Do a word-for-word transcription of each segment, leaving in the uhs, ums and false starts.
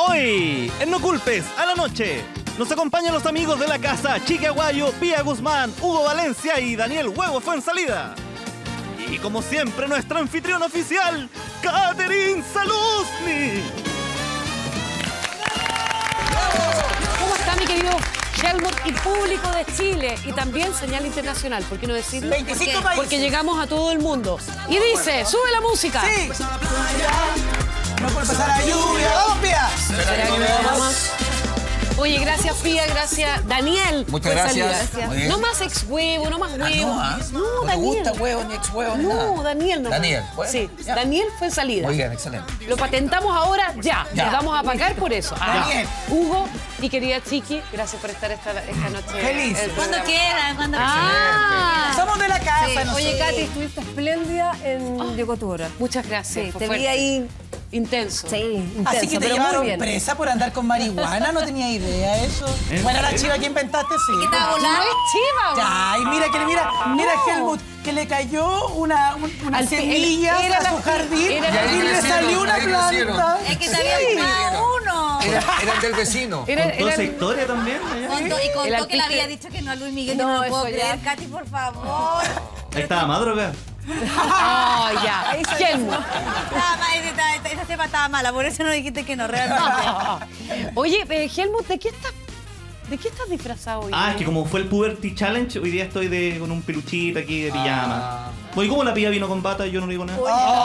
Hoy, en No Culpes a la Noche, nos acompañan los amigos de la casa Chiqui Aguayo, Pía Guzmán, Hugo Valencia y Daniel Huevo Fuensalida. Y como siempre, nuestra anfitriona oficial, Catherine Saluzny. ¿Cómo está, mi querido Helmut y público de Chile? Y también señal internacional, ¿por qué no decirlo? veinticinco porque, países. porque llegamos a todo el mundo. Y dice, sube la música. Sí. No puede pasar a lluvia. ¡Vamos, Pía! ¿Será que me da más? Oye, gracias, Pía, gracias, Daniel. Muchas gracias. Muy bien. No más ex huevo, no más huevo. Ah, no, ¿ah? No, ¿No te Daniel. gusta huevo ni ex huevo ni nada? No, Daniel no. Daniel, bueno, Sí, ya. Daniel fue en salida. Muy bien, excelente. Lo patentamos ahora, ya. Ya. Les vamos a pagar por eso. Ah, Daniel. Hugo y querida Chiqui, gracias por estar esta, esta noche. Feliz. en el Cuando programa. quieran, cuando Ah, Somos de la casa, Sí. nosotros. Oye, Katy, Estuviste espléndida en Yocotura. muchas gracias. Sí, fue te vi fuerte. ahí. Intenso. Sí, intenso, Así que te pero llevaron muy bien. presa por andar con marihuana, no tenía idea eso. ¿En Bueno, la serio? chiva que inventaste, sí. ¿Qué estaba No volando? es chiva, güey. Ya, y mira, que le mira, mira No. Helmut, que le cayó una, un- una Al- semilla era a la- su jardín era la- y le crecieron, salió una ahí crecieron. planta. Es que Sí. se había fumado uno. Era, era el del vecino. Era, ¿Contó era esa el- historia también? allá? Contó- y El contó que le artista- había dicho que no a Luis Miguel. No, No, no lo puedo eso creer. ya. Katy, por favor. Ahí estaba más droga. Oh, ya. Helmut. Estaba mal, esa, esa, esa cepa estaba mala, por eso no dijiste que no, realmente. Oye, eh, Helmut, ¿de qué estás, de qué estás disfrazado hoy? Ah, es que como fue el Puberty Challenge, hoy día estoy de, con un peluchito aquí de pijama. Oye, ¿cómo la Pía vino con bata? Yo no digo nada.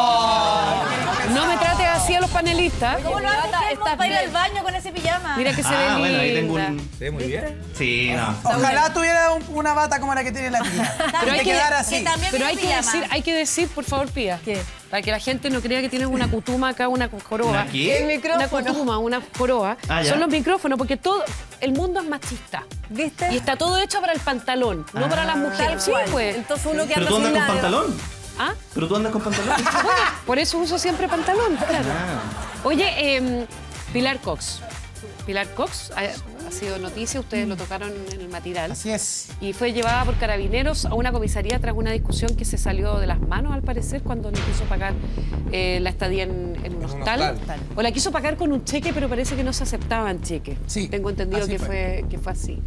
No me trates así a los panelistas. ¿Cómo lo haces, Helmut, estás para ir al bien. baño con ese pijama? Mira que se ve Ah, linda. bueno, ahí tengo un... Sí, muy bien. Sí, no. Ojalá tuviera un- una bata como la que tiene la tía. Pero hay que que- quedara que así. también Pero viene hay que pijama. decir, hay que decir, por favor, Pía. ¿Qué? Para que la gente no crea que tienes una cutuma acá, una joroba. ¿Una qué? El micrófono. Una cutuma, una joroba. Ah, ya. Son los micrófonos, porque todo el mundo es machista. ¿Viste? Y está todo hecho para el pantalón, no Ah. para las mujeres. Sí, Cual. pues. Entonces uno que ¿Pero anda tú andas sin con nada. pantalón? ¿Ah? ¿Pero tú andas con pantalón? Bueno, por eso uso siempre pantalón, claro. Ah. Oye, eh, Pilar Cox. Pilar Cox ha, ha sido noticia, ustedes lo tocaron en el matinal. Así es. Y fue llevada por carabineros a una comisaría tras una discusión que se salió de las manos, al parecer, cuando no quiso pagar eh, la estadía en, en un un hostal. hostal. O la quiso pagar con un cheque, pero parece que no se aceptaban cheques. Sí, Tengo entendido así que fue. fue. que fue así.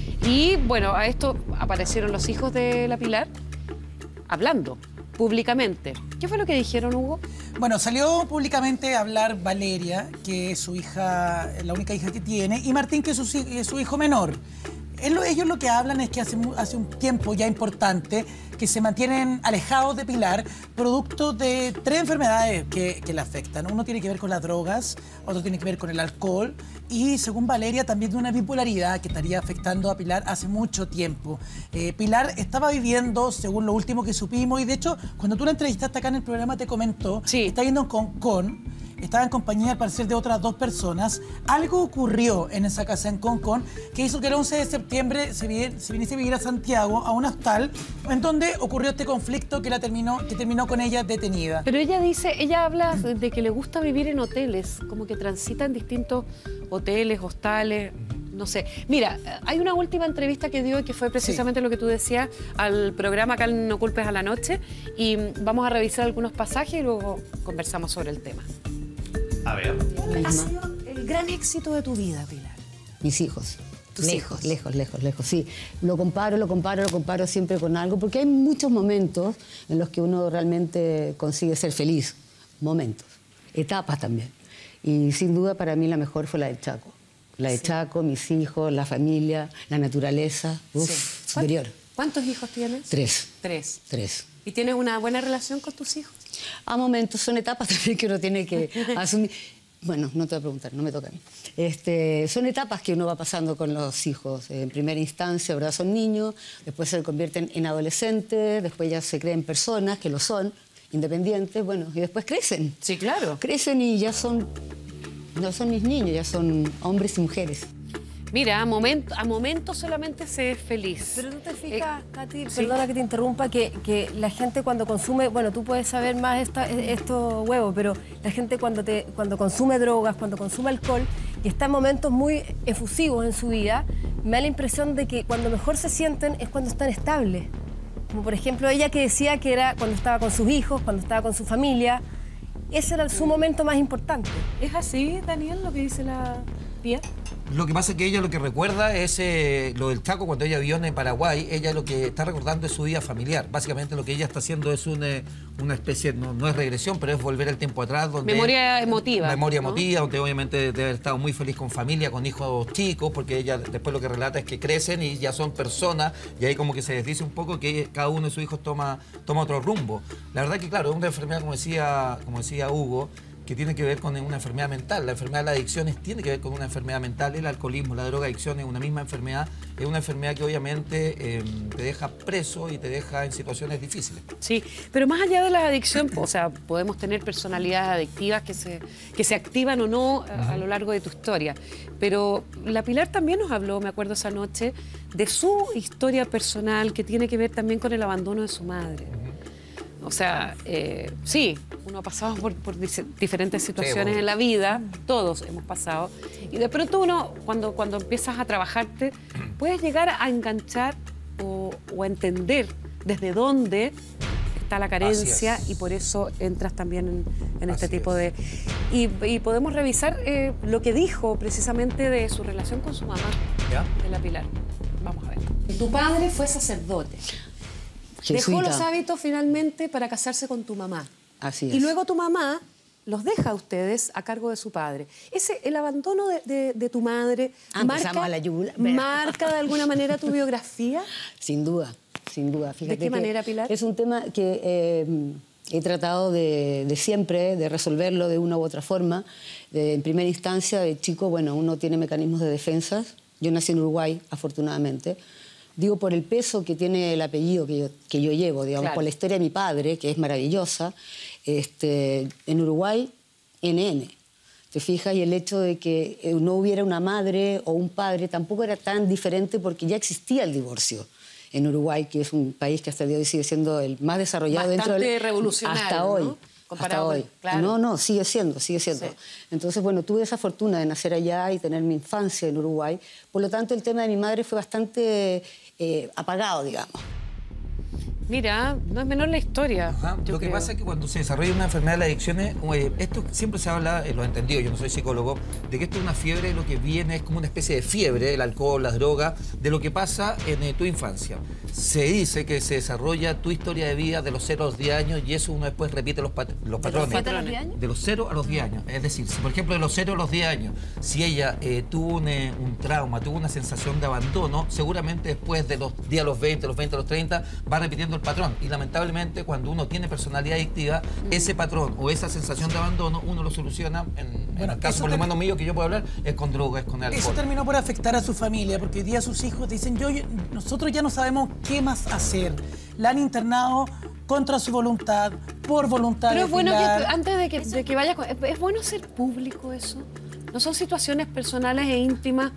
Y bueno, a esto aparecieron los hijos de la Pilar hablando públicamente. ¿Qué fue lo que dijeron, Hugo? Bueno, salió públicamente a hablar Valeria, que es su hija, la única hija que tiene, y Martín, que es su, hi- es su hijo menor. Él lo- ellos lo que hablan es que hace, mu- hace un tiempo ya importante que se mantienen alejados de Pilar, producto de tres enfermedades que, que le afectan. Uno tiene que ver con las drogas, otro tiene que ver con el alcohol y, según Valeria, también de una bipolaridad que estaría afectando a Pilar hace mucho tiempo. Eh, Pilar estaba viviendo, según lo último que supimos, y de hecho, cuando tú la entrevistaste acá en el programa te comentó, Sí. está yendo con, con estaba en compañía, al parecer, de otras dos personas. Algo ocurrió en esa casa en Concón que hizo que el once de septiembre se, vi- se viniese a vivir a Santiago, a un hostal, en donde ocurrió este conflicto que, la terminó, que terminó con ella detenida. Pero ella dice, ella habla de que le gusta vivir en hoteles, como que transita en distintos hoteles, hostales, no sé. Mira, hay una última entrevista que dio y que fue precisamente lo que tú decías al programa acá en No Culpes a la Noche, y vamos a revisar algunos pasajes y luego conversamos sobre el tema. A ver. ¿Cuál ha sido el gran éxito de tu vida, Pilar? Mis hijos. Tus lejos, hijos. lejos, lejos, lejos. Sí, lo comparo, lo comparo, lo comparo siempre con algo, porque hay muchos momentos en los que uno realmente consigue ser feliz. Momentos, etapas también. Y sin duda para mí la mejor fue la del Chaco. La de Chaco, mis hijos, la familia, la naturaleza. Uf, Sí. superior. ¿Cuántos hijos tienes? Tres. Tres. Tres. ¿Y tienes una buena relación con tus hijos? A momentos, son etapas también que uno tiene que asumir. Bueno, no te voy a preguntar, no me toca a mí. Este, son etapas que uno va pasando con los hijos. En primera instancia, ¿verdad? Son niños, después se convierten en adolescentes, después ya se creen personas, que lo son, independientes, bueno, y después crecen. Sí, claro. Crecen y ya son, no son mis niños, ya son hombres y mujeres. Mira, a momentos a momento solamente se es feliz. Pero tú te fijas, Eh, Katy, sí. perdona que te interrumpa, que, que la gente cuando consume, bueno, tú puedes saber más esta, estos huevos, pero la gente cuando, te, cuando consume drogas, cuando consume alcohol y está en momentos muy efusivos en su vida, me da la impresión de que cuando mejor se sienten es cuando están estables. Como por ejemplo ella que decía que era cuando estaba con sus hijos, cuando estaba con su familia. ese era su momento más importante. ¿Es así, Daniel, lo que dice la Pía? Lo que pasa es que ella lo que recuerda es eh, lo del Chaco cuando ella vivió en Paraguay. Ella lo que está recordando es su vida familiar. Básicamente lo que ella está haciendo es una, una especie, no, no es regresión, pero es volver el tiempo atrás. Donde memoria emotiva. Memoria ¿no? emotiva, donde obviamente debe haber estado muy feliz con familia, con hijos chicos, porque ella después lo que relata es que crecen y ya son personas, y ahí como que se desdice un poco que cada uno de sus hijos toma, toma otro rumbo. La verdad que claro, es una enfermedad, como decía, como decía Hugo, que tiene que ver con una enfermedad mental. La enfermedad de las adicciones tiene que ver con una enfermedad mental. El alcoholismo, la drogadicción es una misma enfermedad. Es una enfermedad que obviamente eh, te deja preso y te deja en situaciones difíciles. Sí, pero más allá de la adicción, o sea, podemos tener personalidades adictivas que se, que se activan o no a, a lo largo de tu historia. Pero la Pilar también nos habló, me acuerdo esa noche, de su historia personal que tiene que ver también con el abandono de su madre. O sea, eh, sí, uno ha pasado por, por diferentes situaciones sí, en la vida, todos hemos pasado, y de pronto uno, cuando, cuando empiezas a trabajarte, puedes llegar a enganchar o, o a entender desde dónde está la carencia y por eso entras también en, en este Así tipo es. de... Y, y podemos revisar eh, lo que dijo precisamente de su relación con su mamá, ¿Ya? de la Pilar. Vamos a ver. Tu padre fue sacerdote. Jesuita. Dejó los hábitos finalmente para casarse con tu mamá. Así es. Y luego tu mamá los deja a ustedes a cargo de su padre. Ese, el abandono de, de, de tu madre Ah, marca, empezamos a la yugular. marca de alguna manera tu biografía. Sin duda, sin duda. Fíjate ¿De qué que manera, Pilar? Es un tema que eh, he tratado de, de siempre, de resolverlo de una u otra forma. De, en primera instancia, de chico, bueno, uno tiene mecanismos de defensa. Yo nací en Uruguay, afortunadamente. Digo, por el peso que tiene el apellido que yo, que yo llevo, digamos, Claro. por la historia de mi padre, que es maravillosa. Este, en Uruguay, N N. ¿Te fijas? Y el hecho de que no hubiera una madre o un padre tampoco era tan diferente porque ya existía el divorcio en Uruguay, que es un país que hasta el día de hoy sigue siendo el más desarrollado Bastante dentro del... revolucionario, hasta ¿no? hoy. Comparado hasta con- hoy. claro. No, no, sigue siendo, sigue siendo. Sí. Entonces, bueno, tuve esa fortuna de nacer allá y tener mi infancia en Uruguay. Por lo tanto, el tema de mi madre fue bastante eh, apagado, digamos. Mira, no es menor la historia. Ajá. yo Lo que creo. pasa es que cuando se desarrolla una enfermedad de las adicciones, eh, esto siempre se habla, eh, lo he entendido, yo no soy psicólogo, de que esto es una fiebre, lo que viene es como una especie de fiebre, el alcohol, las drogas, de lo que pasa en eh, tu infancia. Se dice que se desarrolla tu historia de vida de los cero a los diez años y eso uno después repite los, pat los patrones. siete a los diez años? De los cero a los diez años. Es decir, si por ejemplo de los cero a los diez años, si ella eh, tuvo un, eh, un trauma, tuvo una sensación de abandono, seguramente después de los diez a los veinte, los veinte a los treinta, va repitiendo el patrón. Y lamentablemente cuando uno tiene personalidad adictiva, mm. ese patrón o esa sensación de abandono, uno lo soluciona, en, Bueno, en el caso eso por lo te- menos mío que yo puedo hablar, es con drogas, es con alcohol. Eso terminó por afectar a su familia, porque hoy día sus hijos dicen, yo, yo- nosotros ya no sabemos qué más hacer. La han internado contra su voluntad, por voluntad Pero de es bueno que, Pilar. antes de que, de que vayas, con- es, es bueno ser público eso. No son situaciones personales e íntimas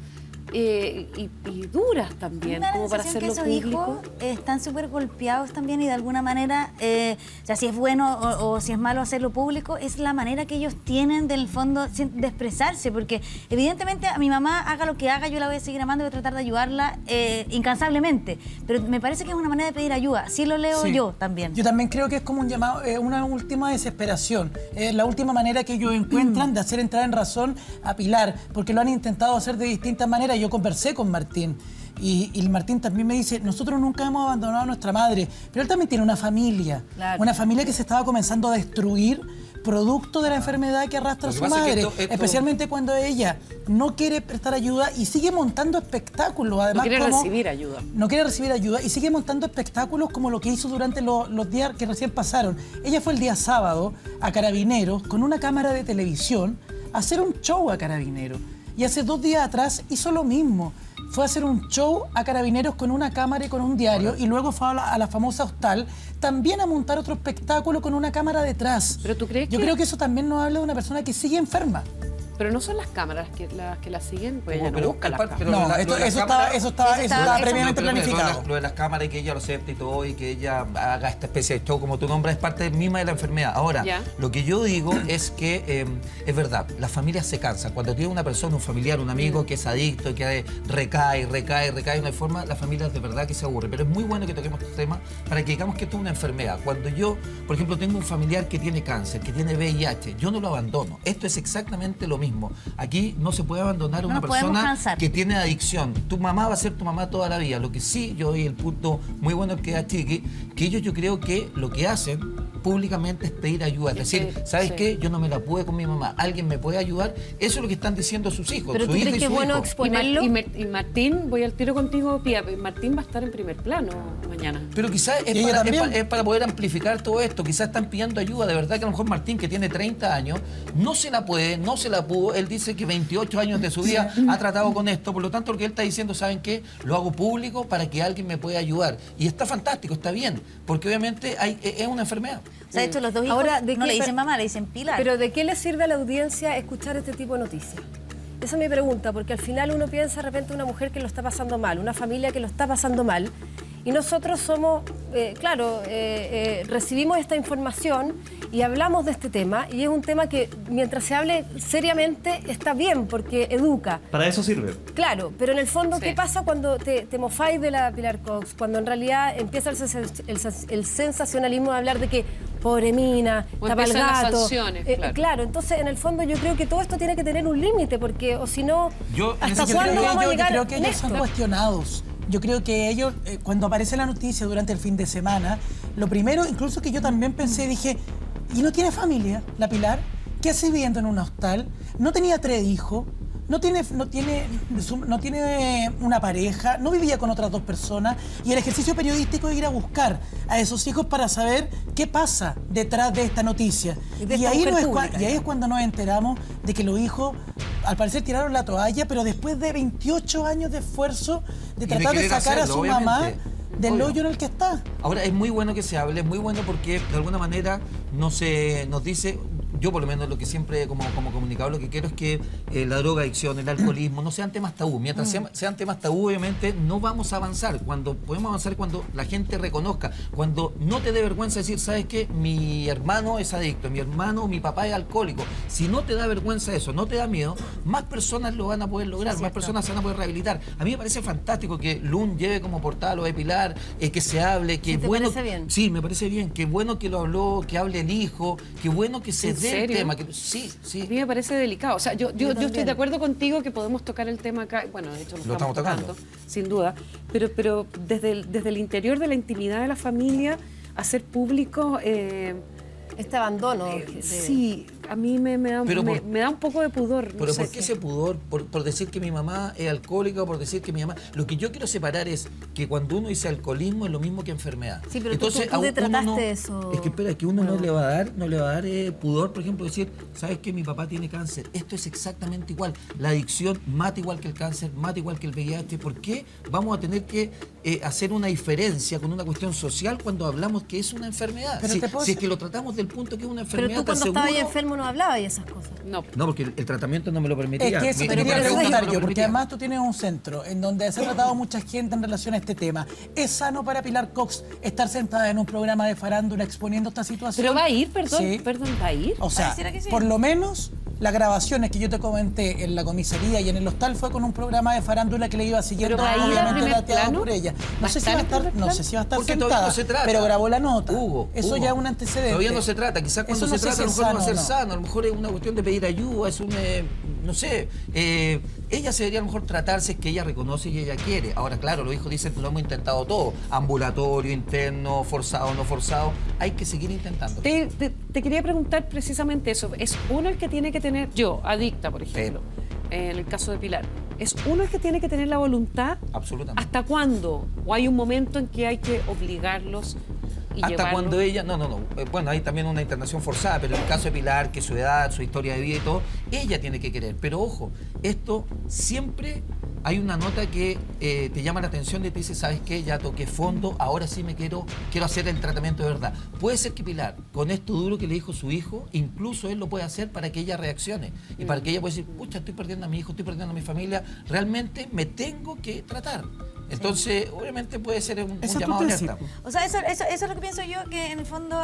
eh, y, y duras también, Me da la como para sensación hacerlo que esos público. hijos eh, están súper golpeados también y de alguna manera, eh, o sea, si es bueno o, o si es malo hacerlo público, es la manera que ellos tienen del fondo de expresarse, porque evidentemente a mi mamá, haga lo que haga, yo la voy a seguir amando y voy a tratar de ayudarla eh, incansablemente, pero me parece que es una manera de pedir ayuda, así lo leo Sí. yo también. Yo también creo que es como un llamado, eh, una última desesperación. Es la última manera que ellos encuentran de hacer entrar en razón a Pilar, porque lo han intentado hacer de distintas maneras. Yo conversé con Martín y, y Martín también me dice, nosotros nunca hemos abandonado a nuestra madre, pero él también tiene una familia, Claro. una familia que se estaba comenzando a destruir producto de la enfermedad que arrastra Lo que su pasa es que madre, esto- esto- especialmente cuando ella no quiere prestar ayuda y sigue montando espectáculos. Además, No quiere como- recibir ayuda. no quiere recibir ayuda y sigue montando espectáculos como lo que hizo durante lo- los días que recién pasaron. Ella fue el día sábado a Carabineros con una cámara de televisión a hacer un show a Carabineros. Y hace dos días atrás hizo lo mismo. Fue a hacer un show a Carabineros con una cámara y con un diario y luego fue a la, a la famosa hostal también a montar otro espectáculo con una cámara detrás. ¿Pero tú crees Yo que- creo que eso también nos habla de una persona que sigue enferma. Pero no son las cámaras que, las que la siguen, pues ella no Pero, busca las aparte- cámaras. pero No, la- esto- lo de las eso cámaras- estaba, eso estaba, eso eso estaba- estaba eso- previamente Pero mira, lo de planificado. las- Lo de las cámaras y que ella lo acepte y todo, y que ella haga esta especie de show, como tú nombras, es parte misma de la enfermedad. Ahora, Ya. lo que yo digo es que eh, es verdad, las familias se cansan. Cuando tiene una persona, un familiar, un amigo que es adicto y que recae, recae, recae de una forma, la familia de verdad que se aburre. Pero es muy bueno que toquemos este tema para que digamos que esto es una enfermedad. Cuando yo, por ejemplo, tengo un familiar que tiene cáncer, que tiene V I H, yo no lo abandono. Esto es exactamente lo mismo. Aquí no se puede abandonar a No una nos podemos persona cansar. que tiene adicción. Tu mamá va a ser tu mamá toda la vida. Lo que sí, yo doy el punto muy bueno que da Chiqui, que ellos yo creo que lo que hacen públicamente es pedir ayuda. Es Es decir, pedir, ¿sabes sí. qué? Yo no me la pude con mi mamá. ¿Alguien me puede ayudar? Eso es lo que están diciendo sus hijos. Pero su tú hija crees y que es su bueno hijo. Y, Mar- exponerlo. y Mar- y Martín, voy al tiro contigo, Pía. Martín va a estar en primer plano mañana. Pero quizás es, Y ella para- es también. pa- es para poder amplificar todo esto. Quizás están pidiendo ayuda. De verdad que a lo mejor Martín, que tiene treinta años, no se la puede, no se la pudo. Él dice que veintiocho años de su vida ha tratado con esto. Por lo tanto, lo que él está diciendo, ¿saben qué? Lo hago público para que alguien me pueda ayudar. Y está fantástico, está bien. Porque obviamente hay, es una enfermedad. O sea, de hecho, los dos hijos Ahora, ¿de no qué- le dicen mamá, le dicen Pilar. Pero ¿de qué le sirve a la audiencia escuchar este tipo de noticias? Esa es mi pregunta, porque al final uno piensa de repente una mujer que lo está pasando mal, una familia que lo está pasando mal, y nosotros somos, eh, claro, eh, eh, recibimos esta información y hablamos de este tema, y es un tema que mientras se hable seriamente está bien, porque educa. Para eso sirve. Claro, pero en el fondo, Sí. ¿qué pasa cuando te, te mofáis de la Pilar Cox? Cuando en realidad empieza el, sens- el sens- el sensacionalismo de hablar de que pobre mina, O tapa el empiezan las gato. sanciones, Eh, claro. entonces en el fondo yo creo que todo esto tiene que tener un límite, porque o si no, Yo, en ¿hasta ese Yo creo cuándo que vamos a ellos- llegar yo creo que en ellos son esto? cuestionados. Yo creo que ellos, eh, cuando aparece la noticia durante el fin de semana, lo primero, incluso que yo también pensé, dije, ¿y no tiene familia la Pilar? ¿Qué hace viviendo en un hostal? ¿No tenía tres hijos? No tiene, no, tiene, su- no tiene una pareja, no vivía con otras dos personas, y el ejercicio periodístico es ir a buscar a esos hijos para saber qué pasa detrás de esta noticia. Y de Y esta ahí, mujer no es, cua- pública, y ahí ya. es cuando nos enteramos de que los hijos, al parecer, tiraron la toalla, pero después de veintiocho años de esfuerzo de Y de tratar de, querer sacar a hacerlo, su mamá obviamente. del Obvio. hoyo en el que está. Ahora, es muy bueno que se hable, es muy bueno porque de alguna manera no se nos dice, yo por lo menos lo que siempre como, como comunicador lo que quiero es que eh, la drogadicción, el alcoholismo no sean temas tabú. Mientras sean, sean temas tabú, obviamente no vamos a avanzar. Cuando podemos avanzar cuando la gente reconozca, cuando no te dé vergüenza decir, ¿sabes qué? Mi hermano es adicto, mi hermano, mi papá es alcohólico. Si no te da vergüenza eso, no te da miedo, más personas lo van a poder lograr, más personas se van a poder rehabilitar. A mí me parece fantástico que Lun lleve como portada lo de Pilar, eh, que se hable, que ¿Sí te bueno. parece bien? Sí, me parece bien. Qué bueno que lo habló, que hable el hijo, qué bueno que se ¿En dé el serio? tema. Que, sí, A sí. mí me parece delicado. O sea, yo, yo, yo estoy también. de acuerdo contigo que podemos tocar el tema acá. Bueno, de hecho lo, Lo estamos, estamos tocando, tocando. sin duda. Pero, pero desde, el, desde el interior de la intimidad de la familia, hacer público, eh, Este abandono. eh, de- sí, a mí me, me, da, Pero me, por- me da un poco de pudor. no Pero sé ¿por qué qué. ese pudor? Por, por decir que mi mamá es alcohólica o por decir que mi mamá... Lo que yo quiero separar es que cuando uno dice alcoholismo es lo mismo que enfermedad. Sí, pero tú- tú- tú a te uno trataste no- eso. Es que espera, que uno no Bueno. le va a dar, no le va a dar eh, pudor, por ejemplo, decir, ¿sabes qué? Mi papá tiene cáncer. Esto es exactamente igual. La adicción mata igual que el cáncer, mata igual que el V I H. ¿Por qué vamos a tener que eh, hacer una diferencia con una cuestión social cuando hablamos que es una enfermedad? Pero Si, te puedo si es hacer- que lo tratamos del punto que es una Pero enfermedad, tú te cuando estabas ahí aseguro- enfermo no hablabas de esas cosas. No, No, porque el, el tratamiento no me lo permitía. Es que eso Mi- te mi quería terapeuta no me preguntar lo yo, porque permitía. además tú tienes un centro en donde se ha tratado mucha gente en relación a este tema. ¿Es sano para Pilar Cox estar sentada en un programa de farándula exponiendo esta situación? pero va a ir, perdón, Sí. perdón, va a ir. O sea, Pareciera que sí. por lo menos las grabaciones que yo te comenté en la comisaría y en el hostal fue con un programa de farándula que le iba siguiendo, ¿Pero va a ir a obviamente primer dateado plano? por ella. ¿Va No a sé si estar va a en estar, primer no plano? sé si va a estar Porque todavía sentada, no se trata. pero grabó la nota. Hugo, Eso Hugo. ya es un antecedente. Todavía no se trata. Quizás cuando Eso no se sé trata si a lo es mejor no va a sano ser o no. sano. A lo mejor es una cuestión de pedir ayuda, es un, eh, no sé, eh, ella se debería a lo mejor tratarse, es que ella reconoce y ella quiere. Ahora, claro, los hijos dicen, lo hemos intentado todo. Ambulatorio, interno, forzado, no forzado. Hay que seguir intentando. Te, te- te quería preguntar precisamente eso. ¿Es uno el que tiene que tener, yo, adicta, por ejemplo, en el caso de Pilar, ¿es uno el que tiene que tener la voluntad? Absolutamente. ¿Hasta cuándo? ¿O hay un momento en que hay que obligarlos y Hasta llevarlos? cuando ella, no, no, no, eh, bueno, hay también una internación forzada, pero en el caso de Pilar, que su edad, su historia de vida y todo, ella tiene que querer. Pero ojo, esto siempre hay una nota que eh, te llama la atención y te dice, ¿sabes qué? Ya toqué fondo, ahora sí me quiero, quiero hacer el tratamiento de verdad. Puede ser que Pilar, con esto duro que le dijo su hijo, incluso él lo puede hacer para que ella reaccione y para que ella pueda decir, pucha, estoy perdiendo a mi hijo, estoy perdiendo a mi familia, realmente me tengo que tratar. Entonces, sí. obviamente puede ser un, un llamado de alerta. O sea, eso, eso, eso es lo que pienso yo, que en el fondo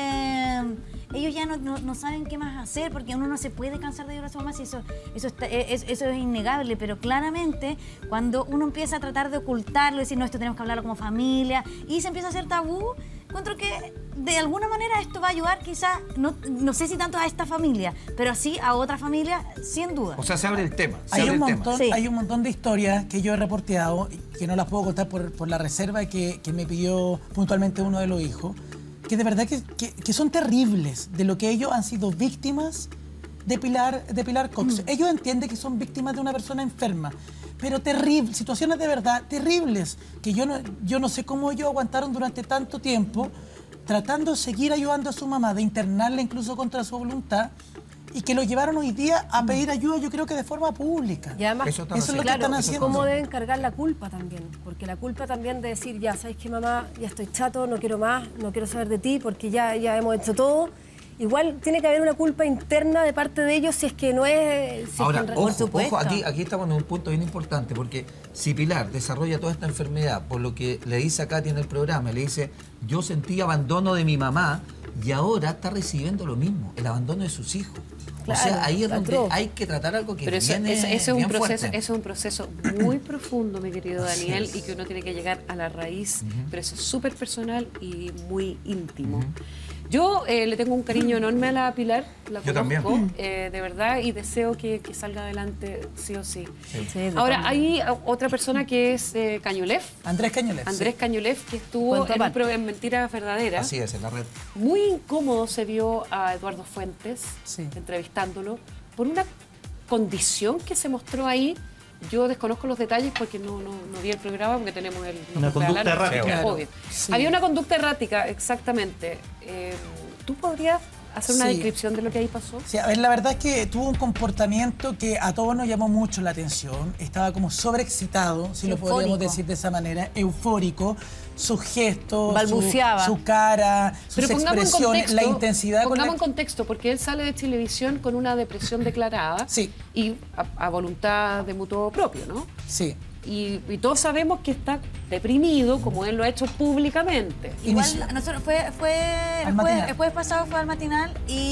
eh, ellos ya no, no, no saben qué más hacer, porque uno no se puede cansar de llorar a su mamá, si eso, eso, está, es, eso es innegable, pero claramente cuando uno empieza a tratar de ocultarlo, decir, no, esto tenemos que hablarlo como familia, y se empieza a hacer tabú, encuentro que de alguna manera esto va a ayudar quizás, no, no sé si tanto a esta familia, pero sí a otra familia, sin duda. O sea, se abre el tema. Se hay, abre un el montón, tema. Sí. hay un montón de historias que yo he reporteado, que no las puedo contar por, por la reserva que, que me pidió puntualmente uno de los hijos, que de verdad que, que, que son terribles de lo que ellos han sido víctimas de Pilar, de Pilar Cox. Mm. Ellos entienden que son víctimas de una persona enferma, pero terribles, situaciones de verdad terribles, que yo no, yo no sé cómo ellos aguantaron durante tanto tiempo, tratando de seguir ayudando a su mamá, de internarla incluso contra su voluntad, y que lo llevaron hoy día a pedir ayuda, yo creo que de forma pública. Y además, eso, eso es lo que claro, están haciendo. ¿cómo deben cargar la culpa también? Porque la culpa también de decir, ya, ¿sabes qué, mamá? Ya estoy chato, no quiero más, no quiero saber de ti, porque ya, ya hemos hecho todo. Igual tiene que haber una culpa interna de parte de ellos si es que no es... Si Ahora, es que en... ojo, por supuesto. ojo, aquí, aquí estamos en un punto bien importante, porque si Pilar desarrolla toda esta enfermedad, por lo que le dice a Katy en el programa, le dice, yo sentí abandono de mi mamá, y ahora está recibiendo lo mismo, el abandono de sus hijos. Claro, o sea, ahí es donde otro. hay que tratar algo que Pero eso, viene eso, eso, es un bien proceso, fuerte. eso es un proceso muy profundo, mi querido Así Daniel, es. y que uno tiene que llegar a la raíz, Uh-huh. pero eso es súper personal y muy íntimo. Uh-huh. Yo eh, le tengo un cariño enorme a la Pilar, la Yo conozco, también. eh, de verdad, y deseo que, que salga adelante sí o sí. Sí. Sí, de Ahora, todas hay otra persona que es eh, Cañulev, Andrés Cañuelas. Andrés Cañulev, que estuvo Cuento en, un aparte. pro- en Mentiras Verdaderas. Así es, en la red. Muy incómodo se vio a Eduardo Fuentes Sí. entrevistándolo por una condición que se mostró ahí. Yo desconozco los detalles porque no, no, no vi el programa porque tenemos el... Una conducta errática. Claro. Obvio. Sí. Había una conducta errática, exactamente. Eh, ¿Tú podrías hacer una Sí. descripción de lo que ahí pasó? Sí, a ver, la verdad es que tuvo un comportamiento que a todos nos llamó mucho la atención. Estaba como sobreexcitado, si lo Eufórico. podríamos decir de esa manera, eufórico. Sus gestos, Balbuceaba. su, su cara, sus Pero pongamos en expresiones, contexto, la intensidad con pongamos la en contexto, porque él sale de televisión con una depresión declarada Sí. y a, a voluntad de mutuo propio, ¿no? Sí. Y, y todos sabemos que está deprimido, como él lo ha hecho públicamente. Igual, Inicio. nosotros fue, fue Al el, jueves, matinal. el jueves pasado fue al matinal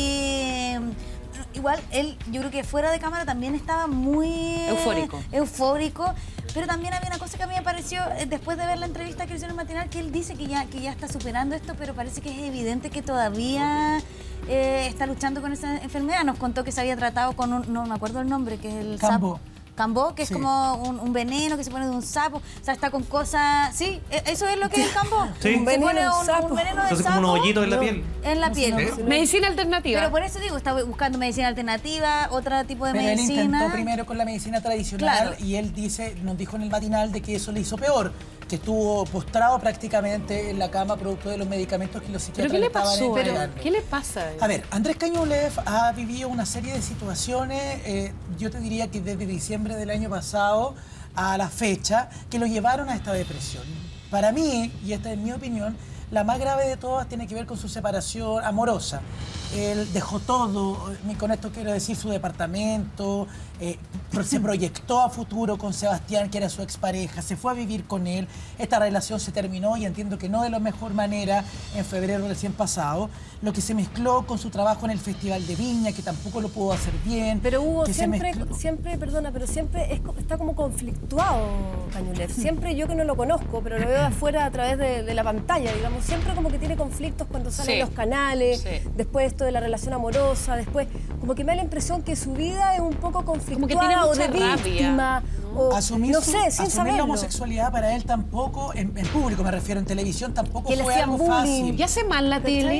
y mm, igual él, yo creo que fuera de cámara también estaba muy eh, Eufórico. eufórico, pero también había una cosa que a mí me pareció, eh, después de ver la entrevista que le hicieron en el matinal, que él dice que ya, que ya está superando esto, pero parece que es evidente que todavía eh, está luchando con esa enfermedad. Nos contó que se había tratado con un, no me acuerdo el nombre, que es el Cambó. sapo. Cambó, que es Sí. como un, un veneno que se pone de un sapo, o sea, está con cosas... Sí, e- eso es lo que es el cambó. Sí. Se Un veneno pone de un, sapo. un veneno de Entonces como sapo unos hoyitos en la No. piel. en la piel. ¿Eh? Medicina alternativa. Pero por eso digo, está buscando medicina alternativa, otro tipo de Pero él medicina. intentó primero con la medicina tradicional Claro. y él dice, nos dijo en el matinal de que eso le hizo peor, que estuvo postrado prácticamente en la cama producto de los medicamentos que los ¿Pero psiquiatras qué le estaban pasó? Pero, entregando. ¿qué le pasa? a él? A ver, Andrés Cañulev ha vivido una serie de situaciones, eh, yo te diría que desde diciembre del año pasado a la fecha, que lo llevaron a esta depresión. Para mí, y esta es mi opinión, la más grave de todas tiene que ver con su separación amorosa. Él dejó todo, y con esto quiero decir su departamento, eh, se proyectó a futuro con Sebastián, que era su expareja, se fue a vivir con él, esta relación se terminó y entiendo que no de la mejor manera en febrero recién pasado, lo que se mezcló con su trabajo en el Festival de Viña, que tampoco lo pudo hacer bien. Pero Hugo, que se siempre, mezcló- siempre, perdona, pero siempre es co- está como conflictuado Cañulev. Siempre yo que no lo conozco, pero lo veo de afuera a través de, de la pantalla, digamos, siempre como que tiene conflictos cuando sale Sí. en los canales, Sí. después esto de la relación amorosa, después como que me da la impresión que su vida es un poco conflictuada tiene o mucha de rabia, víctima, o Asumir, no su- sé, sin asumir saberlo. la homosexualidad para él tampoco, en, en público me refiero, en televisión tampoco Que le fue hacían algo bullying. fácil. ¿Y hace mal la ¿Cachai? tele? ¿Hace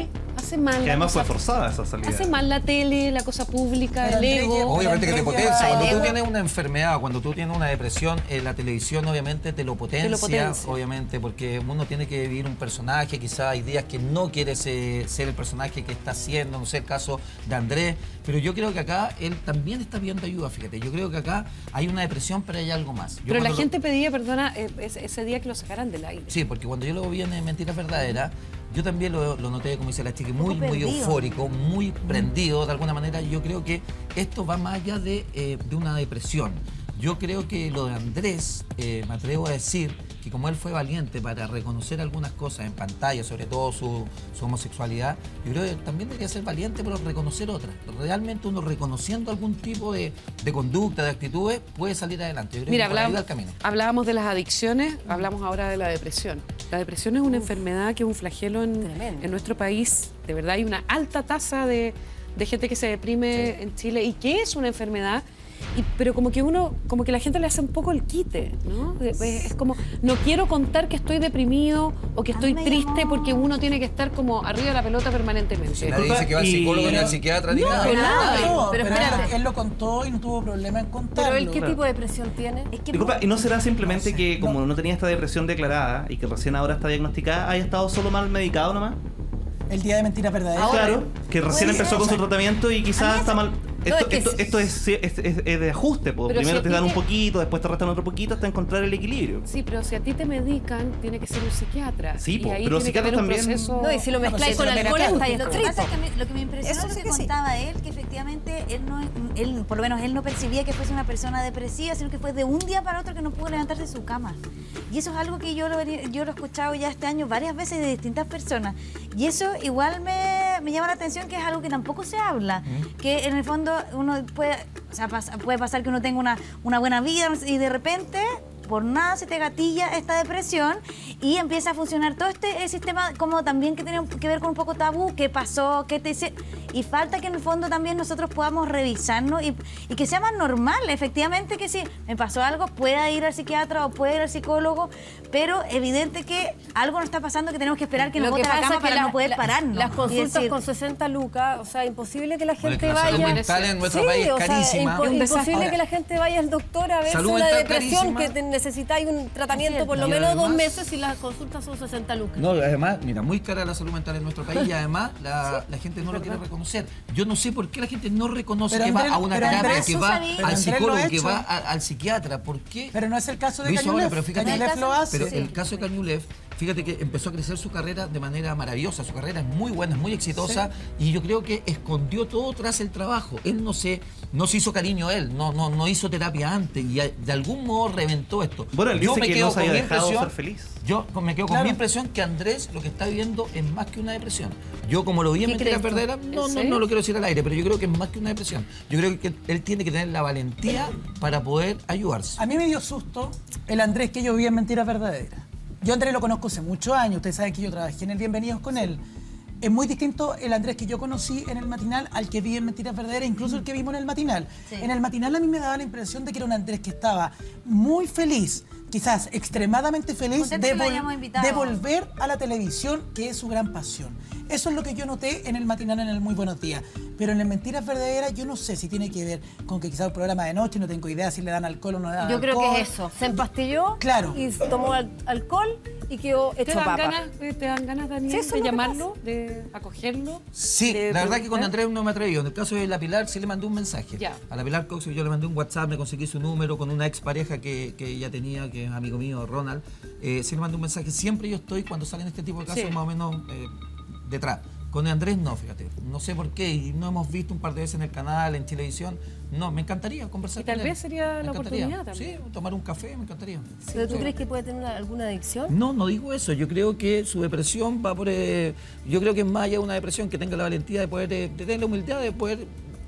hace mal. Que la además fue cosa- forzada esa salida. Hace mal la tele, la cosa pública, Pero el Andrés ego. lleva- Obviamente que te Andrés potencia. lleva- Cuando tú ego. tienes una enfermedad, cuando tú tienes una depresión, eh, la televisión obviamente te lo potencia, Te lo potencia. obviamente, porque uno tiene que vivir un personaje, quizás hay días que no quiere ser, ser el personaje que está haciendo, no sé, el caso de Andrés, pero yo creo que acá él también está pidiendo ayuda, fíjate, yo creo que acá hay una depresión, pero hay algo más. Yo Pero la cuando lo- gente pedía, perdona, eh, ese, ese día que lo sacaran del aire. Sí, porque cuando yo lo vi en Mentiras Verdaderas, yo también lo, lo noté, como dice la chica, muy, muy perdido. eufórico, muy prendido de alguna manera. Yo creo que esto va más allá de, eh, de una depresión. Yo creo que lo de Andrés, eh, me atrevo a decir que como él fue valiente para reconocer algunas cosas en pantalla, sobre todo su, su homosexualidad, yo creo que también debería ser valiente pero reconocer otras. Realmente uno reconociendo algún tipo de, de conducta, de actitudes, puede salir adelante. Yo creo Mira, que por ahí va hablábamos, el camino. hablábamos de las adicciones, hablamos ahora de la depresión. La depresión es una enfermedad que es un flagelo en, Tremendo. en nuestro país. De verdad hay una alta tasa de, de gente que se deprime en Chile y que es una enfermedad. Y, pero como que uno, como que la gente le hace un poco el quite, ¿no? De- Es, es como, no quiero contar que estoy deprimido o que A estoy mí me triste llamó- porque uno tiene que estar como arriba de la pelota permanentemente. Nadie dice que va al y- psicólogo ni al pero- psiquiatra ni No, nada. pero No, nada. no, pero pero, espérate. él, él lo contó y no tuvo problema en contarlo. Pero él, ¿qué Claro. tipo de depresión tiene? Es que Disculpa, ¿y no será simplemente No sé, que como no. no tenía esta depresión declarada y que recién ahora está diagnosticada, haya estado solo mal medicado nomás? El día de mentiras verdaderas. Claro, que recién puede empezó ser. con su tratamiento y A quizás mí está eso- mal. No, Esto, es que esto, es- esto es, es- es- es de ajuste, po. Pero Primero si a te ti dan un te- poquito, después te restan otro poquito hasta encontrar el equilibrio. Sí, pero si a ti te medican, tiene que ser un psiquiatra. Sí, y po, ahí pero los tiene que haber psiquiatras un también- proceso- No, y si lo pues mezcláis eso con es lo alcohol, terapéutico. estáis Lo que frito. pasa es que a mí- lo que me impresionó Eso es sí lo que que sí. contaba él, que efectivamente él no, él, por lo menos él no percibía que fuese una persona depresiva, sino que fue de un día para otro que no pudo levantarse de su cama. Y eso es algo que yo lo, vení- yo lo he escuchado ya este año varias veces de distintas personas. Y eso igual me, me llama la atención, que es algo que tampoco se habla. Que en el fondo uno puede, o sea, pas- puede pasar que uno tenga una, una buena vida y de repente por nada se te gatilla esta depresión y empieza a funcionar todo este el sistema como también que tiene que ver con un poco tabú, qué pasó, qué te hice- y falta que en el fondo también nosotros podamos revisarnos y, y que sea más normal, efectivamente que si me pasó algo pueda ir al psiquiatra o pueda ir al psicólogo, pero evidente que algo nos está pasando que tenemos que esperar que nos Lo que bote la pasa cama es que para la- no poder la- pararnos. Las y consultas decir, con sesenta lucas, o sea, imposible que la Porque gente la salud vaya. mental en nuestro Sí, país es o sea, carísima. impo- Es un desastre. imposible Ahora, que la gente vaya al doctor a verse salud una mental depresión carísima. que te necesitáis un tratamiento Es por lo cierto. menos Y dos además- meses y las consultas son sesenta lucas. No, además, mira, muy cara la salud mental en nuestro país y además la, la gente no lo quiere reconocer. Yo no sé por qué la gente no reconoce Pero que Andrés- va a una pero terapia, Andrés, que ¿tú va sabías? Pero al Andrés lo psicólogo, ha que hecho. va a- al psiquiatra. ¿Por qué? Pero no es el caso de Lo hizo ahora, Cañuelas. pero fíjate- Cañuelas lo hace. Pero el caso de Cañulev, fíjate que empezó a crecer su carrera de manera maravillosa. Su carrera es muy buena, es muy exitosa y yo creo que escondió todo tras el trabajo. Él no se, no se hizo cariño a él, no, no, no hizo terapia antes y a- de algún modo reventó esto. Bueno, él Yo dice me que quedo no se con había mi dejado impresión- ser feliz. Yo con- me quedo con Claro. mi impresión que Andrés lo que está viviendo es más que una depresión. Yo como lo vi en ¿Qué Mentiras crees tú? Verdaderas, no, ¿En no, serio? no lo quiero decir al aire, pero yo creo que es más que una depresión. Yo creo que él tiene que tener la valentía para poder ayudarse. A mí me dio susto el Andrés que yo vi en Mentiras Verdaderas. Yo a Andrés lo conozco hace muchos años, ustedes saben que yo trabajé en el Bienvenidos con él. Es muy distinto el Andrés que yo conocí en el matinal al que vi en Mentiras Verdaderas, incluso el que vimos en el matinal. Sí. En el matinal a mí me daba la impresión de que era un Andrés que estaba muy feliz, quizás extremadamente feliz Contento de, que lo vol- hayamos invitado. de volver a la televisión, que es su gran pasión. Eso es lo que yo noté en el matinal en el Muy Buenos Días. Pero en el Mentiras Verdaderas yo no sé si tiene que ver con que quizás un programa de noche, no tengo idea si le dan alcohol o no le dan Yo creo alcohol. que es eso. Se empastilló Claro. y tomó al- alcohol y quedó ¿Te hecho dan, papa. ganas, eh, ¿Te dan ganas, Daniel, Sí, eso de es lo que llamarlo, de acogerlo? Sí, de la verdad que con preguntar? Andrés no me atreví. En el caso de la Pilar sí le mandé un mensaje. Ya. A la Pilar Cox yo le mandé un WhatsApp, me conseguí su número con una expareja que, que ella tenía, que es amigo mío, Ronald. Eh, sí le mandé un mensaje. Siempre yo estoy, cuando salen este tipo de casos, Sí. más o menos eh, detrás. Con Andrés no, fíjate. No sé por qué. Y no hemos visto un par de veces en el canal, en televisión. No, me encantaría conversar Y tal con él. vez sería Me la encantaría. oportunidad también. Sí, tomar un café, me encantaría. ¿Pero tú Sí. crees que puede tener una- alguna adicción? No, no digo eso. Yo creo que su depresión va por... eh, yo creo que es más allá de una depresión, que tenga la valentía de poder, eh, de tener la humildad de poder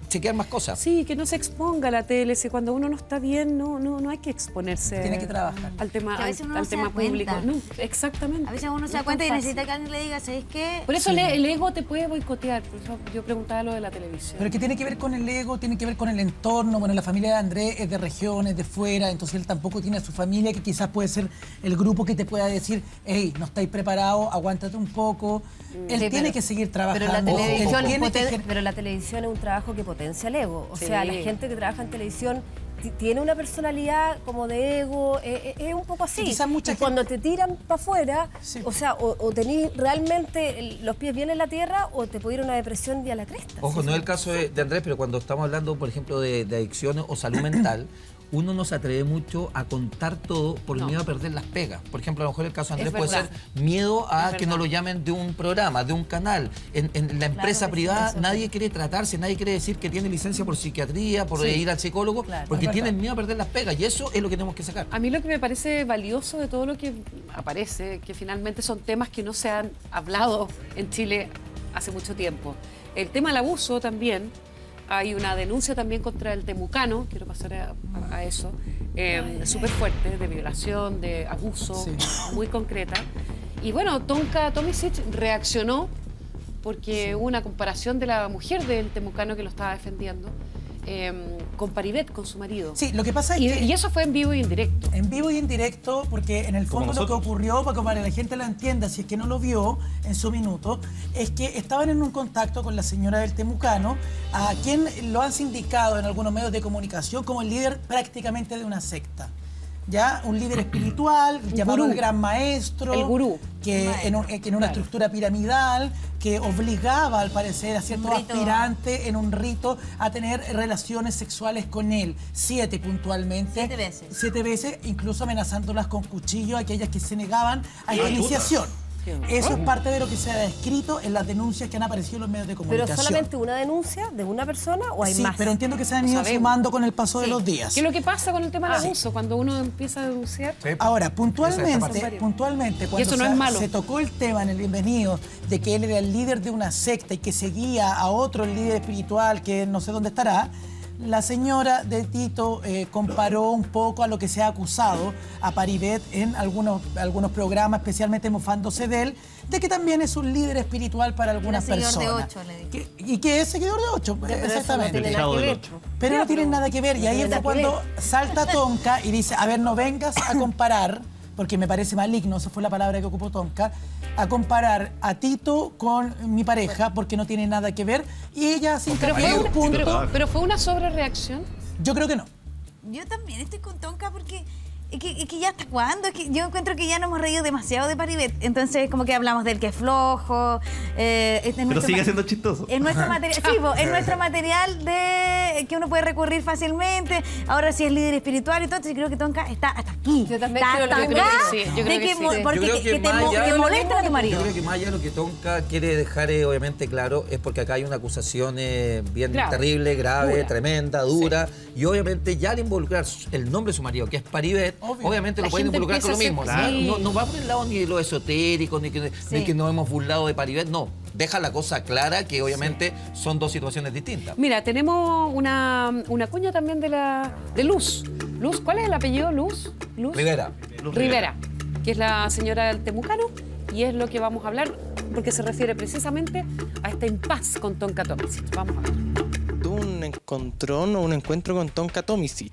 chequear más cosas. Sí, que no se exponga a la tele, si cuando uno no está bien, no, no, no hay que exponerse. Tiene que trabajar. Al tema, Que a veces al, uno no al se tema da cuenta. público. No, exactamente. A veces uno se da No es cuenta y tan necesita fácil. que alguien le diga, ¿sabes qué? Por eso Sí. le- el ego te puede boicotear. Por eso yo preguntaba lo de la televisión. Pero que tiene que ver con el ego, tiene que ver con el entorno. Bueno, la familia de Andrés es de regiones, de fuera, entonces él tampoco tiene a su familia, que quizás puede ser el grupo que te pueda decir, hey, no estáis preparados, aguántate un poco. Él Sí, tiene pero- que seguir trabajando. Pero la, televisión él tiene que poten- ejer- pero la televisión es un trabajo que potencia el ego. O Sí. sea, la gente que trabaja en televisión ti- tiene una personalidad como de ego, eh, eh, es un poco así. Y quizás mucha y gente- cuando te tiran para afuera, Sí. o sea, o, o tenés realmente el- los pies bien en la tierra o te puede ir una depresión y a la cresta. Ojo, Sí, no es sí. el caso de, de Andrés, pero cuando estamos hablando, por ejemplo, de, de adicciones o salud mental, uno no se atreve mucho a contar todo por el No. miedo a perder las pegas. Por ejemplo, a lo mejor el caso de Andrés Es puede verdad. ser miedo a Es que no verdad. lo llamen de un programa, de un canal. En, en la empresa que sí, privada eso nadie quiere tratarse, nadie quiere decir que tiene licencia por psiquiatría, por Sí. ir al psicólogo, Claro. porque Es verdad. tienen miedo a perder las pegas. Y eso es lo que tenemos que sacar. A mí lo que me parece valioso de todo lo que aparece, que finalmente son temas que no se han hablado en Chile hace mucho tiempo. El tema del abuso también, hay una denuncia también contra el temucano, quiero pasar a, a- a eso, eh, súper fuerte, de violación, de abuso, Sí. muy concreta. Y bueno, Tonka Tomisic reaccionó porque hubo una comparación de la mujer del temucano que lo estaba defendiendo eh, con Paribet, con su marido. Sí, lo que pasa es Y, que... y eso fue en vivo y en directo. En vivo y en directo, porque en el Como fondo lo que nosotros. ocurrió, para que para la gente lo entienda, si es que no lo vio en su minuto, es que estaban en un contacto con la señora del Temucano, a quien lo han sindicado en algunos medios de comunicación como el líder prácticamente de una secta. ¿Ya? Un líder espiritual, llamado gurú. el Gran Maestro. El gurú. Que en, un- eh, que en una estructura piramidal, que obligaba, al parecer, a ciertos Un rito. aspirantes en un rito a tener relaciones sexuales con él. Siete puntualmente. Siete veces. Siete veces, incluso amenazándolas con cuchillo a aquellas que se negaban a esta iniciación. Eso es parte de lo que se ha descrito en las denuncias que han aparecido en los medios de Pero comunicación. solamente una denuncia de una persona o hay sí, más. pero entiendo que se han No ido sabemos. sumando con el paso de los días. ¿Qué es lo que pasa con el tema del Ah, sí. abuso? Cuando uno empieza a denunciar. Ahora, Esa es puntualmente, parte. puntualmente cuando eso no se, es malo. se tocó el tema en el bienvenido de que él era el líder de una secta y que seguía a otro líder espiritual que no sé dónde estará, la señora de Tito eh, comparó un poco a lo que se ha acusado a Paribet en algunos, algunos programas, especialmente mofándose de él, de que también es un líder espiritual para algunas seguidor de personas. ocho, le dijo. Que- y que es seguidor de ocho, Pero eso no exactamente. tiene nada Chavo que del ver. Ocho. Pero Ya, no tienen nada que ver. Y no ahí tiene fue nada que cuando salta Tonka y dice, a ver, no vengas a comparar, porque me parece maligno, esa fue la palabra que ocupó Tonka, a comparar a Tito con mi pareja, porque no tiene nada que ver. Y ella, sin Pero cambiar fue, un una, punto, pero, pero fue una sobrereacción. yo creo que no. Yo también estoy con Tonka porque es que, es que ya hasta cuándo, es que yo encuentro que ya nos hemos reído demasiado de Paribet, entonces como que hablamos del que es flojo. Eh, es de Pero nuestro sigue ma- siendo chistoso. Es nuestro material, sí, po, es nuestro material de que uno puede recurrir fácilmente. Ahora sí es líder espiritual y todo, entonces creo que Tonka está hasta aquí. Yo también está creo- yo hasta creo que acá sí, yo creo de que que sí. mo- Yo porque creo que, que que te, más mo- allá- que molestan a tu Yo marido. creo que más allá lo que Tonka quiere dejar eh, obviamente claro es porque acá hay una acusación eh, bien Claro. terrible, grave, Dura. tremenda, dura. Y obviamente ya al involucrar el nombre de su marido, que es Paribet, Obvio. obviamente La lo pueden gente involucrar con lo empieza a mismo. hacer- No, sí. no, no va por el lado ni de lo esotérico, ni que, ni que nos hemos burlado de Paribet, no. Deja la cosa clara que obviamente son dos situaciones distintas. Mira, tenemos una, una cuña también de la de Luz. Luz, ¿cuál es el apellido? Luz. Luz. Rivera. Luz Rivera, que es la señora del Temucano, y es lo que vamos a hablar porque se refiere precisamente a este impas con Tonka Tomisic. Vamos a ver. Tuvo un encontrón o un encuentro con Tonka Tomisic.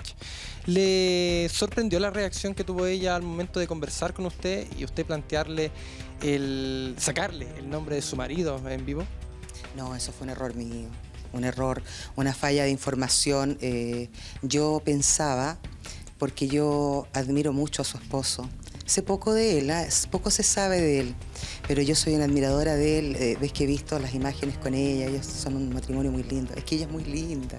¿Le sorprendió la reacción que tuvo ella al momento de conversar con usted y usted plantearle el sacarle el nombre de su marido en vivo? No, eso fue un error mío, un error, una falla de información. Eh, yo pensaba, porque yo admiro mucho a su esposo, sé poco de él, ¿ah? Poco se sabe de él, pero yo soy una admiradora de él. Eh, ves que he visto las imágenes con ella, ellos son un matrimonio muy lindo, es que ella es muy linda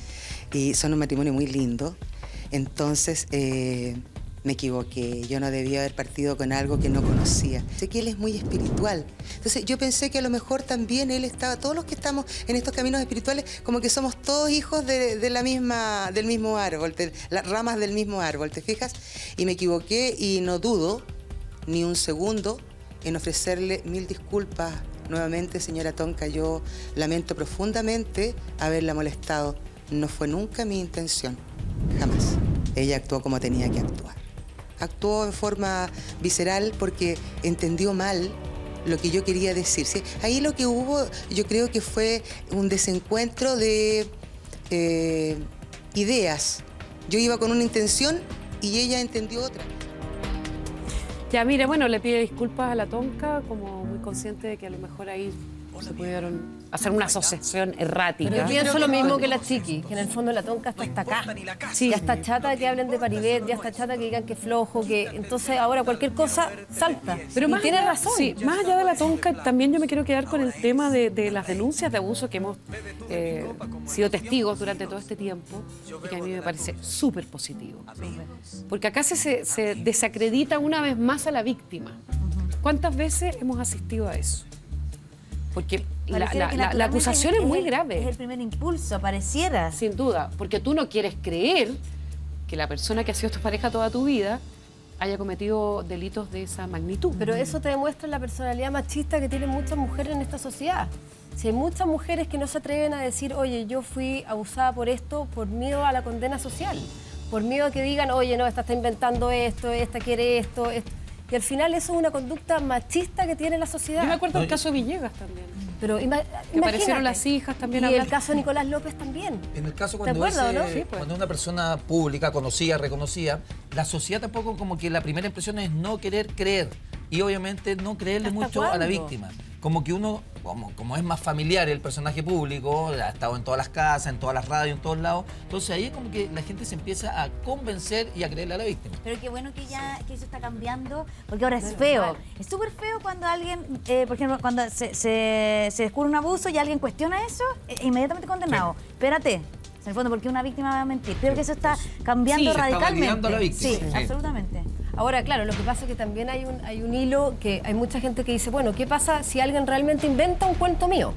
y son un matrimonio muy lindo. Entonces eh, me equivoqué, yo no debía haber partido con algo que no conocía. Sé que él es muy espiritual, entonces yo pensé que a lo mejor también él estaba, todos los que estamos en estos caminos espirituales, como que somos todos hijos de, de la misma, del mismo árbol, de las ramas del mismo árbol, ¿te fijas? Y me equivoqué y no dudo ni un segundo en ofrecerle mil disculpas Nuevamente, señora Tonka, yo lamento profundamente haberla molestado. No fue nunca mi intención, jamás. Ella actuó como tenía que actuar. Actuó en forma visceral porque entendió mal lo que yo quería decir. ¿Sí? Ahí lo que hubo, yo creo que fue un desencuentro de eh, ideas. Yo iba con una intención y ella entendió otra. Ya, mira, bueno, le pide disculpas a la Tonka, como muy consciente de que a lo mejor ahí se pudieron hacer una asociación errática. Pero yo pienso lo mismo que la Chiqui, que en el fondo la Tonka está hasta acá. Sí. Ya está chata de que hablen de Paribet, ya está chata que digan que es flojo, que entonces ahora cualquier cosa salta. Pero más tiene allá, razón. Sí, más allá de la Tonka, también yo me quiero quedar con el tema de, de las denuncias de abuso que hemos eh, sido testigos durante todo este tiempo y que a mí me parece súper positivo. Porque acá se, se desacredita una vez más a la víctima. ¿Cuántas veces hemos asistido a eso? Porque la, la, la, la acusación es, es muy el, grave. Es el primer impulso, pareciera. Sin duda, porque tú no quieres creer que la persona que ha sido tu pareja toda tu vida haya cometido delitos de esa magnitud. Pero eso te demuestra la personalidad machista que tienen muchas mujeres en esta sociedad. Si hay muchas mujeres que no se atreven a decir, oye, yo fui abusada por esto por miedo a la condena social, por miedo a que digan, oye, no, esta está inventando esto, esta quiere esto, esto. Y al final eso es una conducta machista que tiene la sociedad. Yo me acuerdo del caso de Villegas también. Pero ima que aparecieron las hijas también. Y hablar. el caso de Nicolás López también. En el caso cuando, ¿Te acuerdas, ese, no? Sí, pues. cuando una persona pública, conocida, reconocida, la sociedad tampoco como que la primera impresión es no querer creer. Y obviamente no creerle mucho ¿cuándo? a la víctima. Como que uno, como, como es más familiar el personaje público, ha estado en todas las casas, en todas las radios, en todos lados, entonces ahí es como que la gente se empieza a convencer y a creerle a la víctima. Pero qué bueno que ya que eso está cambiando, porque ahora es feo. Es súper feo cuando alguien, eh, por ejemplo, cuando se, se, se descubre un abuso y alguien cuestiona eso, eh, inmediatamente condenado. Sí. Espérate. En el fondo, porque una víctima va a mentir. Creo que eso está cambiando sí, radicalmente. Está a la víctima. Sí, sí, absolutamente. Ahora, claro, lo que pasa es que también hay un, hay un hilo que hay mucha gente que dice, bueno, ¿qué pasa si alguien realmente inventa un cuento mío?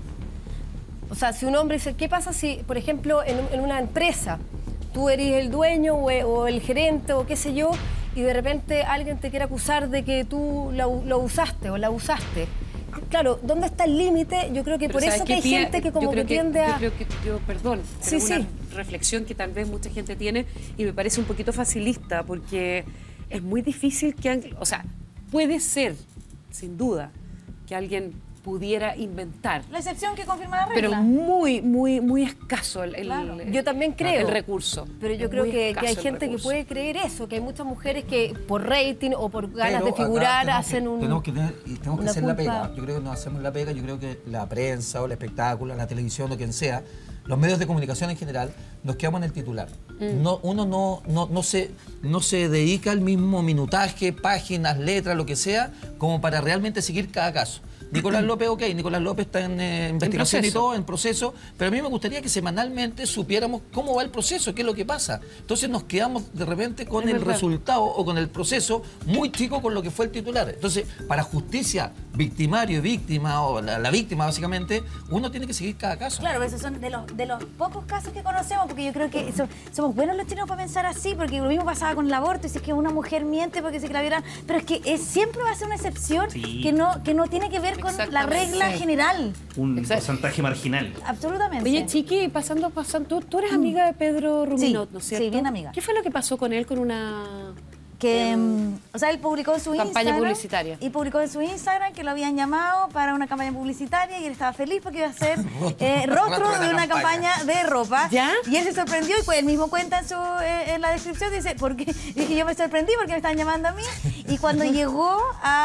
O sea, si un hombre dice, ¿qué pasa si, por ejemplo, en, en una empresa, tú eres el dueño o, o el gerente o qué sé yo, y de repente alguien te quiere acusar de que tú lo, lo usaste o la usaste? Claro, ¿dónde está el límite? Yo creo que Pero por eso que hay pía, gente que como que, que tiende a... Yo creo que, yo, perdón, sí, pero una sí. reflexión que tal vez mucha gente tiene y me parece un poquito facilista, porque es muy difícil que... O sea, puede ser, sin duda, que alguien pudiera inventar. La excepción que confirma la regla. Pero muy, muy, muy escaso el, claro. el, yo también creo, el recurso. Pero yo es creo que, que hay gente recurso. que puede creer eso, que hay muchas mujeres que por rating o por ganas Pero de figurar tenemos hacen que, un... Tenemos que, tener, y tenemos que hacer culpa. la pega. Yo creo que no hacemos la pega, yo creo que la prensa o el espectáculo, la televisión o quien sea, los medios de comunicación en general, nos quedamos en el titular. Mm. No, uno no, no, no, se, no se dedica al mismo minutaje, páginas, letras, lo que sea, como para realmente seguir cada caso. Nicolás López, ok, Nicolás López está en eh, investigación y todo, en proceso, pero a mí me gustaría que semanalmente supiéramos cómo va el proceso, qué es lo que pasa. Entonces nos quedamos de repente con es el verdad. resultado o con el proceso muy chico con lo que fue el titular. Entonces, para justicia, victimario y víctima, o la, la víctima básicamente, uno tiene que seguir cada caso. Claro, esos son de los, de los pocos casos que conocemos, porque yo creo que eso, somos buenos los chilenos para pensar así, porque lo mismo pasaba con el aborto, y si es que una mujer miente porque se que la violan, pero es que es, siempre va a ser una excepción sí. que, no, que no tiene que ver con la regla sí. general. Un Exacto. porcentaje marginal. Absolutamente. Oye, Chiqui, pasando, pasando, tú, tú eres amiga de Pedro Ruminot, Sí, ¿no es cierto? sí, bien amiga. ¿Qué fue lo que pasó con él con una... Que, um, o sea, él publicó en su campaña Instagram. publicitaria. Y publicó en su Instagram que lo habían llamado para una campaña publicitaria y él estaba feliz porque iba a ser eh, rostro de una campaña de ropa. ¿Ya? Y él se sorprendió y pues él mismo cuenta en, su, eh, en la descripción, dice, porque dije, yo me sorprendí porque me estaban llamando a mí. Y cuando llegó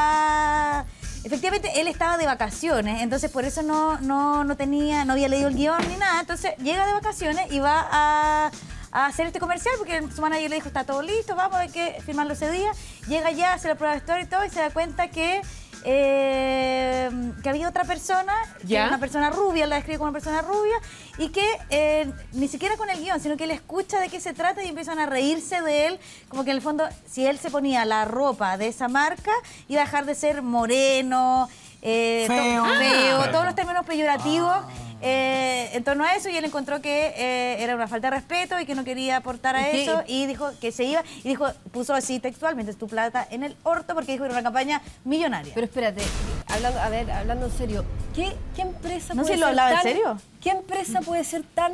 a... Efectivamente, él estaba de vacaciones, entonces por eso no, no, no tenía, no había leído el guión ni nada. Entonces llega de vacaciones y va a... a hacer este comercial, porque su manager le dijo, está todo listo, vamos, hay que firmarlo ese día. Llega ya, hace la prueba de story y todo, y se da cuenta que, eh, que había otra persona, que era una persona rubia, la describe como una persona rubia, y que eh, ni siquiera con el guión, sino que él escucha de qué se trata y empiezan a reírse de él, como que en el fondo, si él se ponía la ropa de esa marca, iba a dejar de ser moreno, eh, Feo. to- feo Ah. todos los términos peyorativos. Eh, en torno a eso, y él encontró que eh, era una falta de respeto y que no quería aportar a ¿Y qué? eso, y dijo que se iba, y dijo, puso así textualmente, tu plata en el orto, porque dijo que era una campaña millonaria. Pero espérate, hablando, a ver, hablando en serio, ¿Qué, qué empresa No puede sé, ¿lo ser hablaba en tan- serio? ¿Qué empresa puede ser tan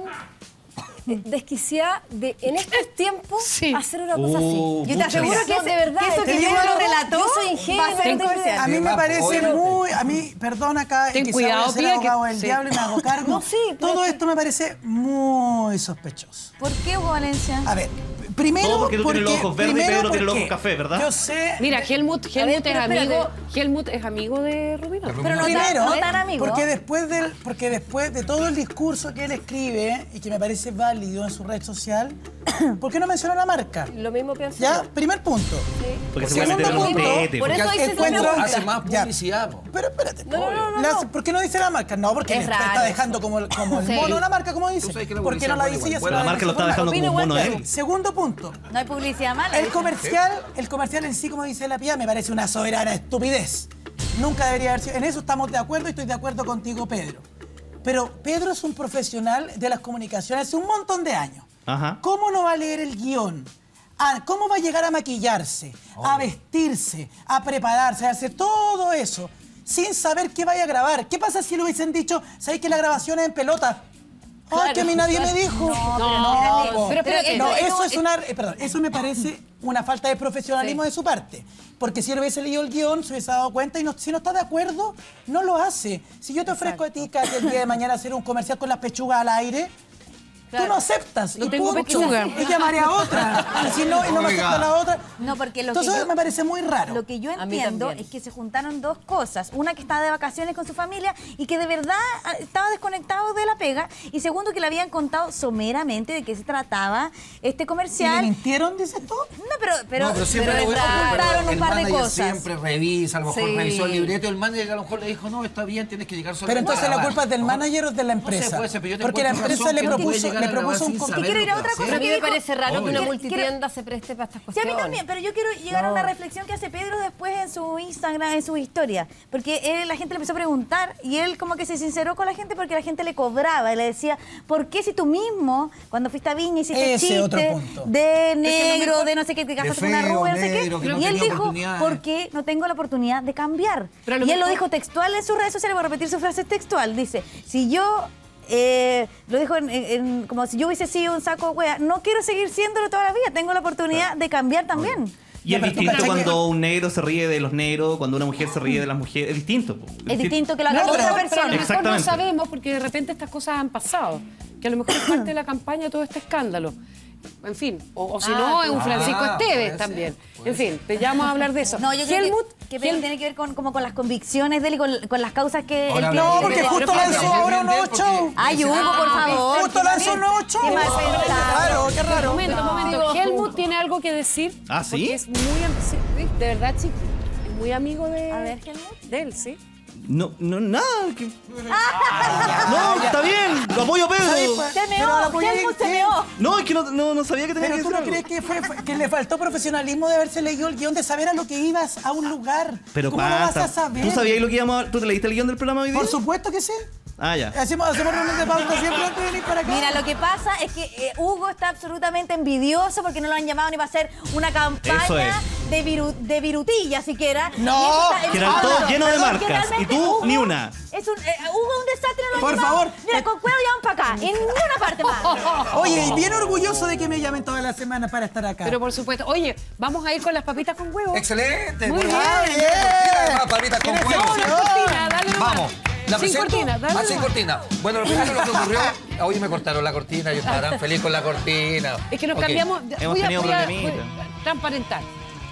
eh, desquiciada de en estos tiempos Sí. hacer una cosa Uh, así? Yo te aseguro No, que, ese- de verdad, que eso te que digo Pedro algo, relató yo soy ingenua, va a ser no un tengo comercial. A mí me Además, parece obviamente. muy, a mí, perdón acá, Ten y quizá cuidado, voy a ser tía, que- abogado del sí. diablo y me hago cargo. No, sí, pero Todo es que- esto me parece muy sospechoso. ¿Por qué Hugo Valencia? A ver, primero Todo porque tú tienes los ojos verdes y primero Pedro tiene los porque ojos café, ¿verdad? Yo sé... Mira, Helmut, Helmut, ver, es, pero amigo, espérate. Helmut es amigo de Rubino. De Rubino. Pero no, Primero, tan, no tan amigo. porque después del, porque después de todo el discurso que él escribe y que me parece válido en su red social, ¿por qué no menciona la marca? Lo mismo pienso ¿Ya? yo. Primer punto. Porque se Segundo puede meter en un punto, tete. por porque- eso hice esa encuentro- pregunta. Hace más Ya. publicidad, po. Pero espérate. No, no, no, no, Las- no. ¿Por qué no dice la marca? No, porque Es le está raro dejando como, el- como el Sí. mono la marca, como dice. Tú sabes que la ¿Por qué no la publicidad dice? igual. Ya se La marca lo está forma. dejando como un mono a él. Segundo punto. No hay publicidad mala. El comercial, el comercial en sí, como dice la Pía, me parece una soberana estupidez. Nunca debería haber sido. En eso estamos de acuerdo y estoy de acuerdo contigo, Pedro. Pero Pedro es un profesional de las comunicaciones hace un montón de años. Ajá. ¿Cómo no va a leer el guión? Ah, ¿cómo va a llegar a maquillarse, a vestirse, a prepararse, a hacer todo eso sin saber qué vaya a grabar? ¿Qué pasa si le hubiesen dicho, ¿sabéis que la grabación es en pelota? Ay, que a mí nadie me dijo. No, No, No, po. pero espérate. No, Eso- eso eso- es una, eh, perdón, eso me parece una falta de profesionalismo Sí. de su parte. Porque si él hubiese leído el guión, se hubiese dado cuenta y no- si no está de acuerdo, no lo hace. Si yo te ofrezco a ti, Katy, el día de mañana hacer un comercial con las pechugas al aire, tú no aceptas. No y tengo punto. pechuga. Y llamaré a otra. Y si no, y no me Oiga. acepta la otra. No, porque lo Entonces que yo- me parece muy raro. Lo que yo A mí entiendo también. es que se juntaron dos cosas. Una, que estaba de vacaciones con su familia y que de verdad ah, estaba desconectado de la pega. Y segundo, que le habían contado someramente de qué se trataba este ¿Y le comercial. mintieron, dices tú? No, pero, pero, no, pero siempre pero le voy a ocultaron un el par de manager cosas. siempre revisa, a lo mejor Sí. revisó el libreto, el manager a lo mejor le dijo, no, está bien, tienes que llegar solo. Pero entonces la grabar. culpa es del No, manager o de la no sé, empresa. puede ser, pero yo te Porque la encuentro empresa razón le que no puede propuso, llegar le a grabar propuso un sin con- saber quiero lo ir a que otra va cosa A hacer. mí que me dijo- parece raro que Obvio. una Quiero- multitienda se preste para estas Sí, a cuestiones. mí también, pero yo quiero llegar a No. una reflexión que hace Pedro después en su Instagram, en su historia. Porque él- la gente le empezó a preguntar y él como que se sinceró con la gente porque la gente le cobraba y le decía, ¿por qué si tú mismo, cuando fuiste a Viña, hiciste Ese chiste otro punto. de lo negro, mejor- de no sé qué, te casaste con feo, una rubia, no sé negro, que qué? no Y él tenía dijo, oportunidades. ¿por qué no tengo la oportunidad de cambiar? Pero a lo Y él lo mejor- dijo textual en sus redes sociales, voy a repetir su frase textual. Dice, si yo... eh, lo dijo en- en- en- como si yo hubiese sido un saco de wea. No quiero seguir siéndolo toda la vida. Tengo la oportunidad de cambiar también. Y Ya, es pero tú distinto cachai que- cuando un negro se ríe de los negros, cuando una mujer se ríe de las mujeres. Es distinto. po. Es distinto que lo haga No, pero- otra Pero a persona. lo mejor no Exactamente. sabemos porque de repente estas cosas han pasado. Que a lo mejor es parte de la campaña todo este escándalo. En fin, o, o si Ah, no, es un claro. Francisco Ah, Esteves puede ser, también. puede En fin, te llamo a hablar de eso. No, yo creo Helmut, que, que Pedro Hel- tiene que ver con, como con las convicciones de él y con, con las causas que Ahora él hablamos No, tiene. porque Pero- justo pero- lanzó pero- ahora un porque- ocho. Ay, Hugo, por favor. Justo lanzó un ocho. Qué mal Qué pensado. raro, qué raro. Un momento, un momento. Helmut tiene algo que decir. ¿Ah, sí? Porque es muy... am- sí, de verdad, chiqui. Es muy amigo de... A ver, Helmut. De él, ¿sí? No, no, nada. que- No, está bien. Lo apoyo a Pedro. Se Pero meó, la apoyé Helmut se en qué? meó. No, es que no, no, no sabía que tenía Pero que tú decir no algo. crees que, fue, fue- que le faltó profesionalismo de haberse leído el guión, de saber a lo que ibas a un lugar. Pero ¿Cómo no vas pasa. a saber? ¿Tú sabías lo que íbamos a... ¿Tú te leíste el guión del programa hoy día? Por supuesto que sí. Ah, ya. Hacemos, hacemos reuniones de pauta siempre antes de venir para acá. Mira, lo que pasa es que eh, Hugo está absolutamente envidioso porque no lo han llamado ni para hacer una Eso campaña es. de, viru- de virutilla siquiera. No, Y eso está- que eran Ah, todos no, llenos de perdón, marcas, que realmente y tú, Hugo ni una. Es un, eh, Hugo es un desastre, no lo han Por llamado. favor. Mira, con cuidado llaman para acá, en ninguna parte más. Oye, y bien orgulloso de que me llamen todas las semanas para estar acá. Pero por supuesto. Oye, vamos a ir con las papitas con huevo. Excelente. Muy por bien. favor. bien. Mira, más palitas con ¿Tienes huevos. emoción? Sin cortina, dale nomás. Vamos. ¿La Sin presento? cortina, dale Ah, sin nomás. cortina. Bueno, lo primero lo que ocurrió... Hoy me cortaron la cortina, yo estaba tan feliz con la cortina. Es que nos Ok. cambiamos. Hemos voy a- tenido voy a- problemitas. voy a transparentar.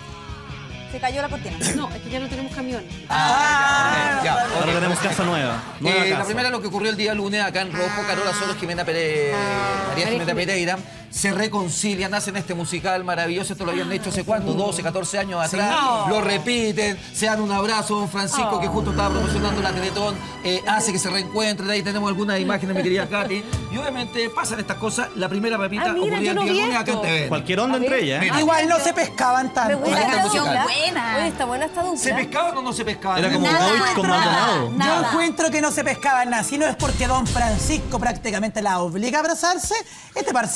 Se cayó la cortina. No, es que ya no tenemos camión. Ah, ya, ok, Ahora tenemos perfecto. casa nueva. Nueva Eh, la casa. primera, lo que ocurrió el día lunes acá en Rojo, Carola Soros, Jimena Pérez, María Jimena Pereira, se reconcilian, hacen este musical maravilloso. Esto lo habían hecho hace cuánto, doce, catorce años atrás. Lo repiten, se dan un abrazo. Don Francisco, que justo estaba promocionando la Teletón, eh, hace que se reencuentren. Ahí tenemos algunas imágenes, mi querida Katy. Y obviamente pasan estas cosas. La primera papita Ah, mira, ocurría yo no el día vi lunes acá en esto. T V. Cualquier onda entre ellas. ¿eh? Mira. Igual no se pescaban tanto. Una Esta canción musical. buena. Oye, está buena esta dupla. ¿Se pescaban o no se pescaban? Era como Nada, Boyd con nada, Maldonado. nada. Yo encuentro que no se pescaban nada. Si no es porque don Francisco prácticamente la obliga a abrazarse, este parcito ni ¿Y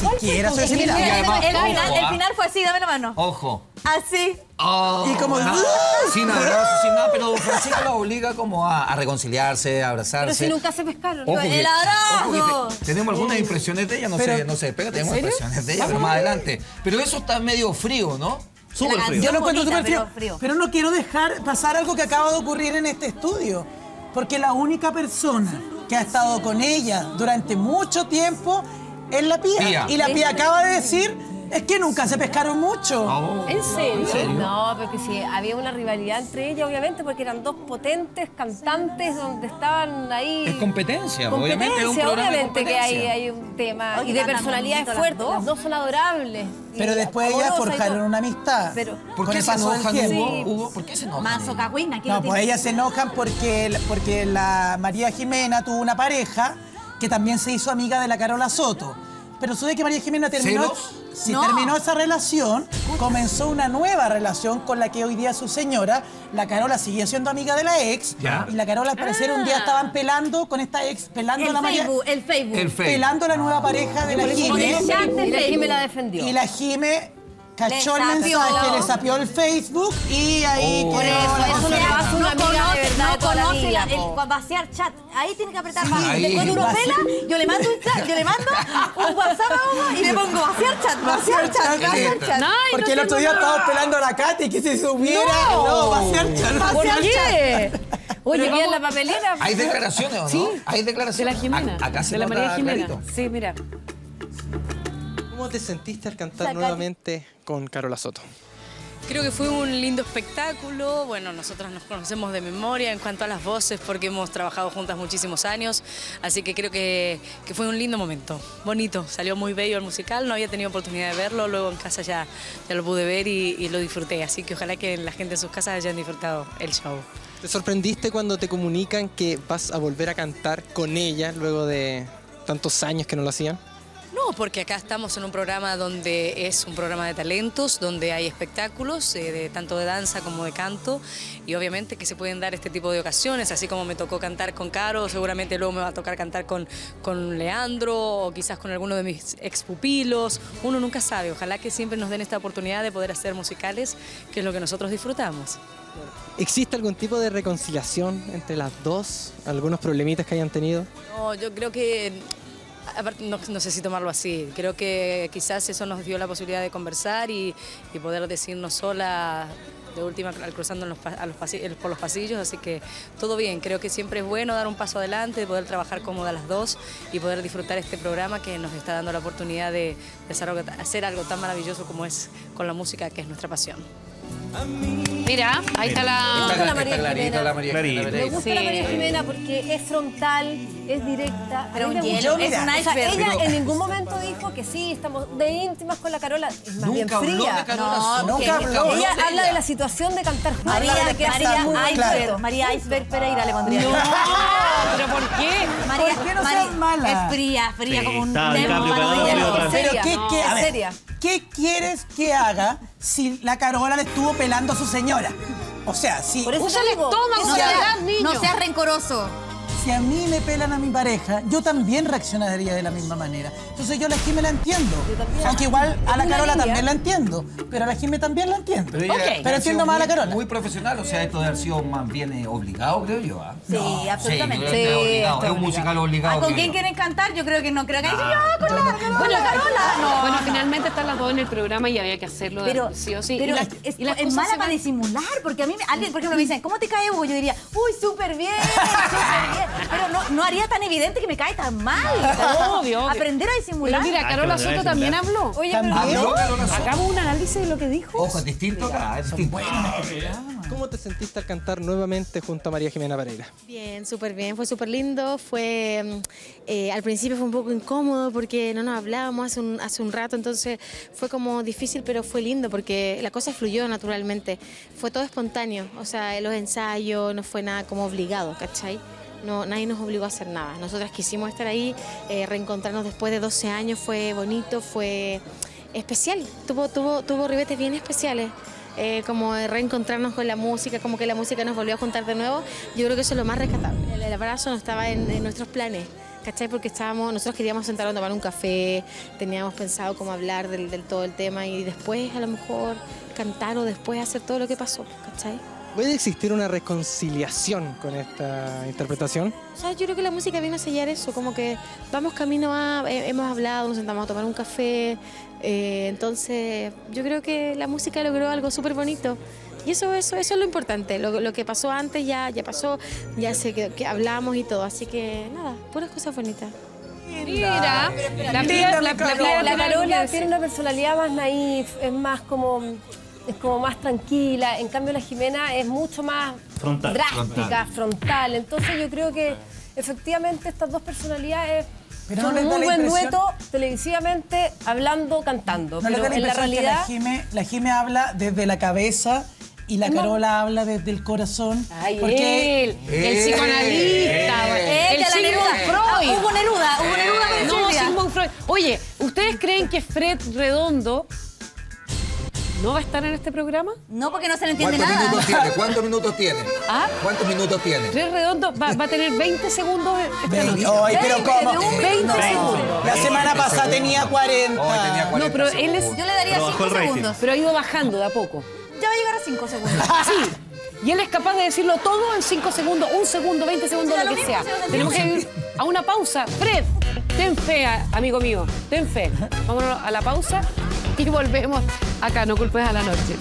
siquiera soy El similar. final, Y además, el ojo, final- el ah. final fue así, dame la mano. Ojo. Así. Oh, Y como- nada, sin abrazo, sin nada, pero Francisco la obliga como a, a reconciliarse, a abrazarse. Pero si nunca se pescaron. Ojo que- ¡El abrazo! ojo que te- tenemos algunas impresiones de ella, no Pero- sé, no sé, pega, tenemos serio? impresiones de ella, pero más adelante. Pero eso está medio frío, ¿no? Súper La frío. Yo lo Bonita, encuentro súper frío, pero frío. pero no quiero dejar pasar algo que acaba de ocurrir en este estudio. Porque la única persona que ha estado con ella durante mucho tiempo es la Pía. Pía. Y la Pía acaba de decir es que nunca se pescaron mucho. Oh, ¿En serio? ¿En serio? No, porque sí, había una rivalidad entre ellas, obviamente, porque eran dos potentes cantantes donde estaban ahí. Es competencia, obviamente es un Competencia, programa de obviamente que hay, competencia. hay un tema. Oye, y de cantan personalidades bonito las fuertes, dos. las dos son adorables. Pero y después ellas amorosas y forjaron todo. una amistad. Pero, ¿Por con qué el se paso del enojan, tiempo. Hugo? Hugo? ¿Por qué se enojan? Manso cagüín, aquí No, lo pues tiene. ellas se enojan porque, porque la María Jimena tuvo una pareja que también se hizo amiga de la Carola Soto. Pero sucede que María Jimena terminó, ¿Celos? si No. terminó esa relación, comenzó una nueva relación con la que hoy día es su señora. La Carola seguía siendo amiga de la ex. Ya. Y la Carola al parecer un día estaban pelando con esta ex, pelando a El la María, Facebook, el Facebook. El Facebook. pelando a la nueva pareja de la Por el Jime. chat de y la Facebook. Jimé la defendió. Y la Jime cachó Le el sapió. mensaje, le sapió el Facebook y ahí Oh. Por quedó eso, la eso cosa. le va a hace ser una no amiga de conoce, verdad no de toda la conoce vida, la- el, po. vaciar chat. Ahí tiene que apretar Sí, más. Después uno vaciar. pela, yo le mando un chat, yo le mando un WhatsApp a uno y le pongo vaciar chat, vaciar chat, vaciar Qué chat. Ay, Porque no el otro tengo día nada. estábamos pelando a la Katy que si subiera. No, va a ser chat, va a ¿Por ser chat. qué? Oye, Pero vamos- la papelera. ¿Hay declaraciones o no? Sí, ¿Hay de declaraciones? la Jimena, A- acá se de la nota María Jimena. clarito. Sí, mira. ¿Cómo te sentiste al cantar Saca- nuevamente con Carola Soto? Creo que fue un lindo espectáculo. Bueno, nosotras nos conocemos de memoria en cuanto a las voces porque hemos trabajado juntas muchísimos años. Así que creo que, que fue un lindo momento. Bonito, salió muy bello el musical. No había tenido oportunidad de verlo. Luego en casa ya, ya lo pude ver y, y lo disfruté. Así que ojalá que la gente en sus casas hayan disfrutado el show. ¿Te sorprendiste cuando te comunican que vas a volver a cantar con ella luego de tantos años que no lo hacían? No, porque acá estamos en un programa donde es un programa de talentos, donde hay espectáculos, eh, de, tanto de danza como de canto, y obviamente que se pueden dar este tipo de ocasiones, así como me tocó cantar con Caro, seguramente luego me va a tocar cantar con, con Leandro o quizás con alguno de mis expupilos. Uno nunca sabe, ojalá que siempre nos den esta oportunidad de poder hacer musicales, que es lo que nosotros disfrutamos. ¿Existe algún tipo de reconciliación entre las dos? ¿Algunos problemitas que hayan tenido? No, yo creo que, aparte, no, no sé si tomarlo así, creo que quizás eso nos dio la posibilidad de conversar y, y poder decirnos sola de última al cruzando en los, pa- a los pasi- por los pasillos, así que todo bien, creo que siempre es bueno dar un paso adelante, poder trabajar cómodas las dos y poder disfrutar este programa que nos está dando la oportunidad de, de hacer, algo, hacer algo tan maravilloso como es con la música, que es nuestra pasión. Mira, ahí está Está, la... la está María clarito Jimena. la María Clarito. Jimena. Me Pereira. gusta la María Jimena porque es frontal, es directa. Pero A mí un me gusta. hielo, es un O sea, iceberg. ella Pero- en ningún momento dijo que sí, estamos de íntimas con la Carola. Es más bien Nunca habló fría. de Carola No, Soto. nunca habló. Ella de habla ella. de la situación de cantar juntas. María, de que María está muy Iceberg, claro. María Iceberg Pereira le pondría. No, pero ¿por qué? María, ¿Por qué no María- seas mala? Es fría, fría Sí, como un está lemon DiCaprio para cagado ella. frío otra vez. Pero seria, ¿qué, no, qué- a es ver, seria. ¿qué quieres que haga si la Carola le estuvo pelando a su señora? O sea, si, Por eso Usa te el digo, estómago, No de seas- verdad, niño. no seas rencoroso. si a mí me pelan a mi pareja, yo también reaccionaría de la misma manera. Entonces yo a la Jime la entiendo. también. Aunque igual a la una Carola línea. también la entiendo. Pero a la Jime también la entiendo. Pero, ella Ok. ha Pero sido entiendo más a la muy- Carola. Muy profesional, o sea, esto de haber sido más bien eh, obligado, creo yo. ¿ah? Sí, absolutamente. Sí, yo creo que es obligado, está es un musical obligado. Ah, ¿con creo quién yo. quieren cantar? Yo creo que no. Creo que yo con la, con la Carola. No. Bueno, finalmente están las dos en el programa y había que hacerlo de- Pero, sí o sí. pero Y las- es, y las es cosas mala se para van- disimular, porque a mí, me- alguien, por ejemplo, me dicen, ¿cómo te cae Hugo? Yo diría, uy, súper bien, súper bien. Pero no, no haría tan evidente que me cae tan mal. Obvio, obvio. Aprender a disimular. Pero mira, Ah, Carola claro, Soto es también verdad. habló. Oye, También. pero Habló Carola Soto. Hagamos un análisis de lo que dijo. Ojo, es distinto acá, es distinto. ¿Cómo te sentiste al cantar nuevamente junto a María Jimena Pereira? Bien, súper bien, fue súper lindo, fue, mm, eh, al principio fue un poco incómodo porque no nos hablábamos hace un, hace un rato, entonces fue como difícil, pero fue lindo porque la cosa fluyó naturalmente, fue todo espontáneo, o sea, los ensayos no fue nada como obligado, ¿cachai? No, nadie nos obligó a hacer nada, nosotras quisimos estar ahí, eh, reencontrarnos después de doce años, fue bonito, fue especial, tuvo, tuvo, tuvo ribetes bien especiales. Eh, como de reencontrarnos con la música, como que la música nos volvió a juntar de nuevo. Yo creo que eso es lo más rescatable. El, el abrazo no estaba en, en nuestros planes, ¿cachai? Porque estábamos, nosotros queríamos sentarnos a tomar un café, teníamos pensado cómo hablar del, del todo el tema y después a lo mejor cantar o después hacer todo lo que pasó, ¿cachai? ¿Puede existir una reconciliación con esta interpretación? O sea, yo creo que la música viene a sellar eso, como que vamos camino a, eh, hemos hablado, nos sentamos a tomar un café, eh, entonces yo creo que la música logró algo súper bonito. Y eso, eso, eso es lo importante, lo, lo que pasó antes ya, ya pasó, ya sé que, que hablamos y todo, así que nada, puras cosas bonitas. Mira, la, La, la, la, la, la Carola tiene una personalidad más naif, es más como, es como más tranquila. En cambio la Jimena es mucho más Frontal. drástica, frontal. frontal. Entonces yo creo que efectivamente estas dos personalidades Pero son no les un da muy la buen impresión- dueto televisivamente, hablando, cantando. ¿No les Pero da la en la impresión realidad que la Jime, la Jime habla desde la cabeza y la Es más- Carola habla desde el corazón? Ay, Porque él, el psicoanalista, güey. el Ella, la Sigmund Neruda. Freud. Ah, Hugo Neruda, Hugo Neruda me No, decía. Sigmund Freud. Oye, ¿ustedes creen que Fred Redondo no va a estar en este programa? No, porque no se le entiende ¿Cuántos nada. minutos tiene? ¿Cuántos minutos tiene? ¿Ah? ¿Cuántos minutos tiene? Fred Redondo va, va a tener veinte segundos esta Veinte. noche. Ay, pero ¿cómo? veinte No. segundos. La semana pasada tenía cuarenta. Hoy tenía No, cuarenta pero él es... segundos. Yo le daría Pero bajó cinco el rating. segundos. Pero ha ido bajando de a poco. Ya va a llegar a cinco segundos. Sí. Y él es capaz de decirlo todo en cinco segundos, un segundo, veinte segundos, Sí, lo lo que mismo, sea. sí, lo Tenemos que mismo. ir a una pausa. Fred, ten fe, a- amigo mío, ten fe. Vámonos a la pausa y volvemos acá, No Culpes a la Noche.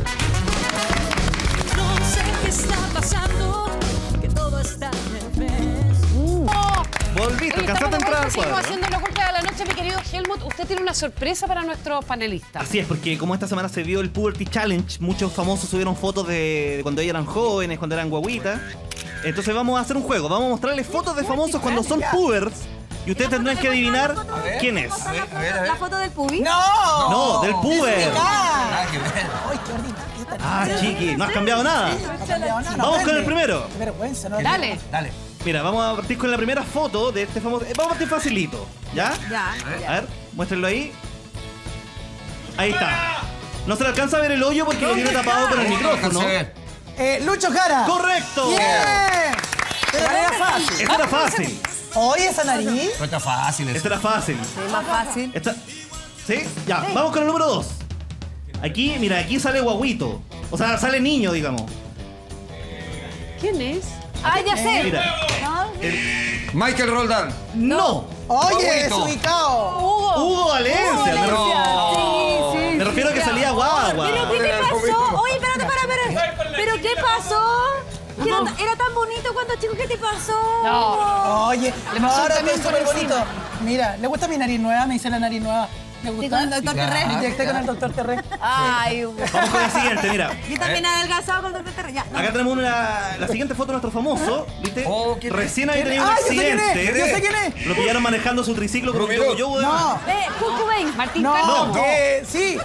No sé qué está pasando, que todo está al revés. Volviste, Oye, alcanzaste a estamos de entrar vuelta, al seguimos cuadro. haciendo No Culpes a la Noche, mi querido Helmut. Usted tiene una sorpresa para nuestros panelistas. Así es, porque como esta semana se vio el Puberty Challenge, muchos famosos subieron fotos de, de cuando ellos eran jóvenes, cuando eran guaguitas. Entonces vamos a hacer un juego, vamos a mostrarles fotos de famosos cuando son pubers y ustedes tendrán que adivinar quién es. A ver, a ver, a ver. ¿La foto del pubi? ¡No! No, del puber. Ah, qué bien. ¡Ay, qué ordinaria! Ah, chiqui, no has cambiado nada. No ha cambiado nada, no Vamos con aprende. el primero. Qué vergüenza, ¿no? Dale. Dale. Mira, vamos a partir con la primera foto de este famoso. eh, Vamos a partir facilito, ¿ya? Ya. A ver, muéstrenlo ahí. Ahí está. No se le alcanza a ver el hoyo porque lo tiene tapado con el micrófono. Alcanza a ver. Eh, Lucho Jara. ¡Correcto! ¡Bien! Pero era fácil. Esta era fácil. Oye, esa nariz. No está fácil eso. Esta era fácil. Sí, más fácil. Esta... ¿Sí? Ya, vamos con el número dos. Aquí, mira, aquí sale guaguito. O sea, sale niño, digamos. ¿Quién es? ¡Ay, ya sé! Mira. ¿No? el- Michael Roldán. ¡No! Oye, Guaguito. desubicado. Hugo. ¡Hugo Valencia! me, No. Sí, sí. me refiero a que salía guagua. ¿Pero qué te pasó? Oye, espérate, espérate, espérate. ¿Pero qué pasó? Que Era, era tan bonito cuando chico, ¿qué te pasó? No. Oye, Le no, pasó ahora también está por súper encima. bonito. Mira, ¿le gusta mi nariz nueva? Me hice la nariz nueva. ¿Le Sí, gusta? con el doctor Ya. Terré. Me inyecté con el doctor Terré. Ay, Hugo. Vamos con la siguiente, mira. Yo también he adelgazado con el doctor Terré. Ya. no. Acá tenemos una, la siguiente foto de nuestro famoso, ¿viste? Oh, ¿quién es? Recién había ¿Quién tenido es? un Ah, yo sé quién es, accidente. yo sé quién es. Lo pillaron manejando su triciclo con un Rumiro. yogo de No, Eh, Cucu, ven. Martín no, Cárcamo. que sí.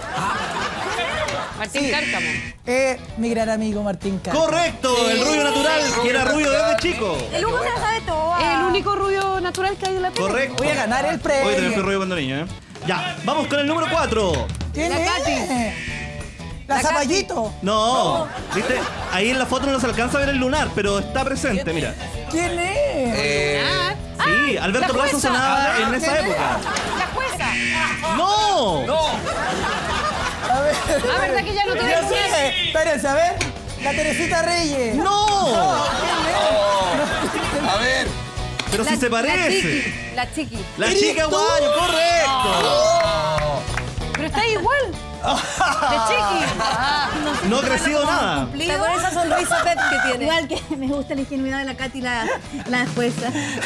Martín Sí. Cárcamo. Eh, mi gran amigo Martín Cárcamo. Correcto, el rubio natural, que era rubio desde chico. El Hugo se la sabe todo. Es el único rubio natural que hay en la tele. Correcto. Voy a ganar el premio. Hoy también fui rubio cuando niño, ¿eh? Ya, vamos con el número cuatro. ¿Quién La es? Katy. La Zapallito. No, ¿viste? Ahí en la foto no se alcanza a ver el lunar, pero está presente, mira. ¿Quién es? Eh, Sí, Alberto la Plaza jueza. sonaba en esa época. La jueza. ¡No! no. A ver. Ah, ¿verdad que ya no te Yo decía? sé. Espérense, a ver. La Teresita Reyes. ¡No! A ver. Pero si se La parece. chiqui. La chiqui. La chica guayo, correcto. Pero está igual. De chiqui. No ha crecido nada. Está con esa sonrisa Pep que tiene. Igual que me gusta la ingenuidad de la Katy, la, la jueza.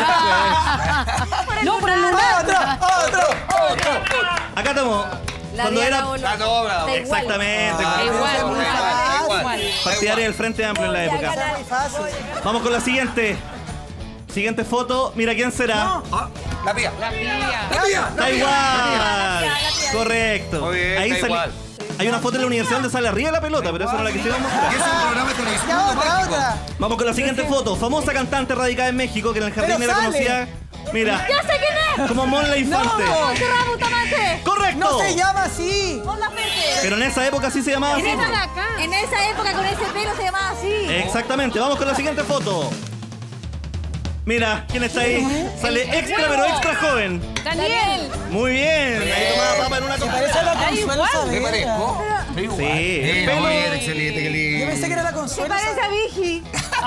No, pero el lunar. Otro, otro, otro. Acá estamos. La Cuando Diana era Bolo. La dobra. Da igual. exactamente. Ah, igual, igual, igual. igual. Partidaria del Frente Amplio en la época. Muy fácil. Vamos con la siguiente. Siguiente foto. Mira quién será. Ah, la pía. La pía. La pía. Está igual. Correcto. Muy bien, Ahí está sali- igual. Hay una foto en la universidad donde sale arriba de la pelota, pero esa no es la que quisimos mostrar. Y es un programa de televisión Ya, otra, mágico. otra. Vamos con la siguiente foto. Famosa cantante radicada en México que en el jardín Pero era sale. conocida. Mira, ¡Ya sé quién es! como Mon la Infante. ¡Cerrado Bustamante! ¡Correcto! No se llama así. ¡Con la frente! Pero en esa época sí se llamaba así. Esa de acá. En esa época con ese pelo se llamaba así. Exactamente. Vamos con la siguiente foto. Mira, ¿quién está ahí? Sale extra, pero extra joven. Daniel. Muy bien. Ahí tomaba papa en una copa. Parece la Consuelo ¿Me Saavedra. parezco? Sí. Sí, Pelo- muy bien, excelente, qué lindo. Yo pensé que era la Se Consuelo parece a Vigi.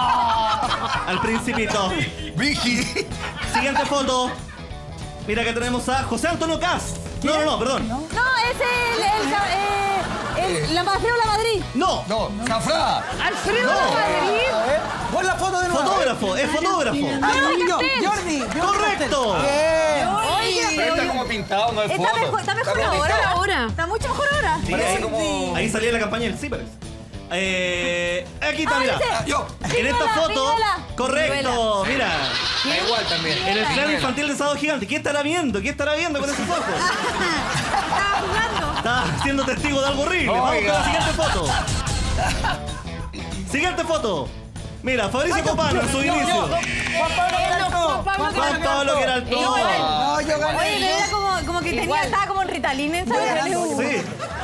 Al principito. Vigi. Siguiente foto. Mira que tenemos a José Antonio Cast. No, no, no, perdón. No, es el, el, eh, el- la Alfredo La Madrid. No. No, Zafra. Alfredo Madrid. A ver, pon la foto de nuevo. Fotógrafo, es fotógrafo. Ah, yo, Jordi. Jordi Correcto. Bien. Oye, Pero está como pintado, no es está foto. mejor, está mejor como ahora. pintado. Ahora. Está mucho mejor ahora. Sí, Parece ahí, como- ahí salía la campaña del Cipres. Eh, aquí está, Ah, mira. ese. Ah, yo. En esta Viñuela, foto, Viñuela. correcto, mira. Da igual también. En el plano infantil de Sábado Gigante. ¿Qué estará viendo? ¿Qué estará viendo con esos ojos? Estaba jugando. Está siendo testigo de algo horrible. Vamos con la siguiente foto. Siguiente foto. Mira, Fabricio Copano en su inicio. Juan Pablo Queraltó. Juan Pablo Queraltó. No, yo gané. Oye, pero era como, como que tenía, estaba como en Ritalin, ¿sabes? Sí.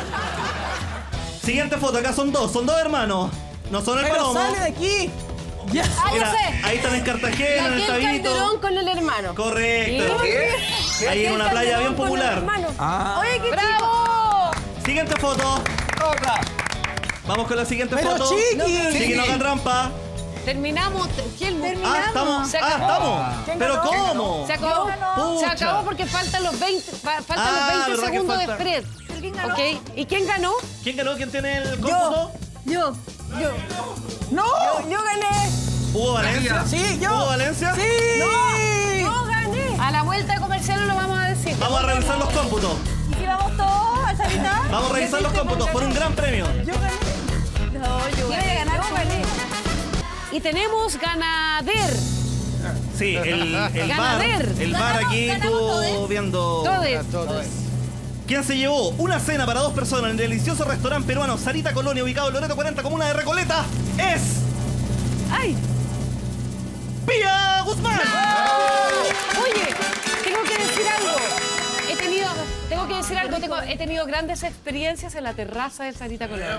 Siguiente foto, acá son dos, son dos hermanos. No son el Pero palomo. sale de aquí. Ya. Ah, Mira, ya sé. ahí están en Cartagena, en el Raquel Tabito. Calderón con el hermano. Correcto. ¿Qué? Ahí en una playa bien Calderón con el popular. hermano. Ah. Oye, qué ¡Bravo! Siguiente foto. Otra. Vamos con la siguiente Pero foto. chiqui. Chiqui, no hagan trampa. Terminamos. Helmut. Ah, estamos. Se Ah, acabó. estamos. ¿Quién Pero ganó? ¿cómo? Se acabó. Pucha. Se acabó porque faltan los veinte, fa- faltan Ah, los veinte verdad que segundos de falta. Fred. ¿Quién ganó? ¿Ok? ¿Y quién ganó? ¿Quién ganó? ¿Quién tiene el cómputo? Yo, yo, No. yo gané. ¿Hugo Valencia? Sí, yo. ¿Hugo Valencia? Sí. Yo gané. A la vuelta de comercial lo vamos a decir. Vamos a revisar los cómputos. ¿Y si vamos todos a salita? Vamos a revisar los cómputos por un gran premio. Yo gané. No, yo gané. Ganar, yo gané. Y tenemos ganader. Sí, el, el bar. Ganader. El bar aquí estuvo viendo. Todos. ¿Quién se llevó una cena para dos personas en el delicioso restaurante peruano Sarita Colonia, ubicado en Loreto cuarenta, comuna de Recoleta? Es. ¡Ay! ¡Pía Guzmán! Oye, tengo que decir algo. He tenido, tengo que decir algo. Tengo- he tenido grandes experiencias en la terraza de Sarita Colonia.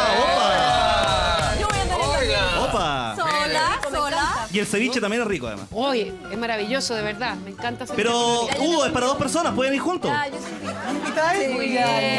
¡Ah, Yo voy a andar en opa! ¡Opa! sola, sola. Y el ceviche también es rico, además. Oye, es maravilloso, de verdad. Me encanta hacer Pero, Hugo, es para dos personas, pueden ir juntos. Ah, yo soy ¿Invitáis? Muy Ya. bien.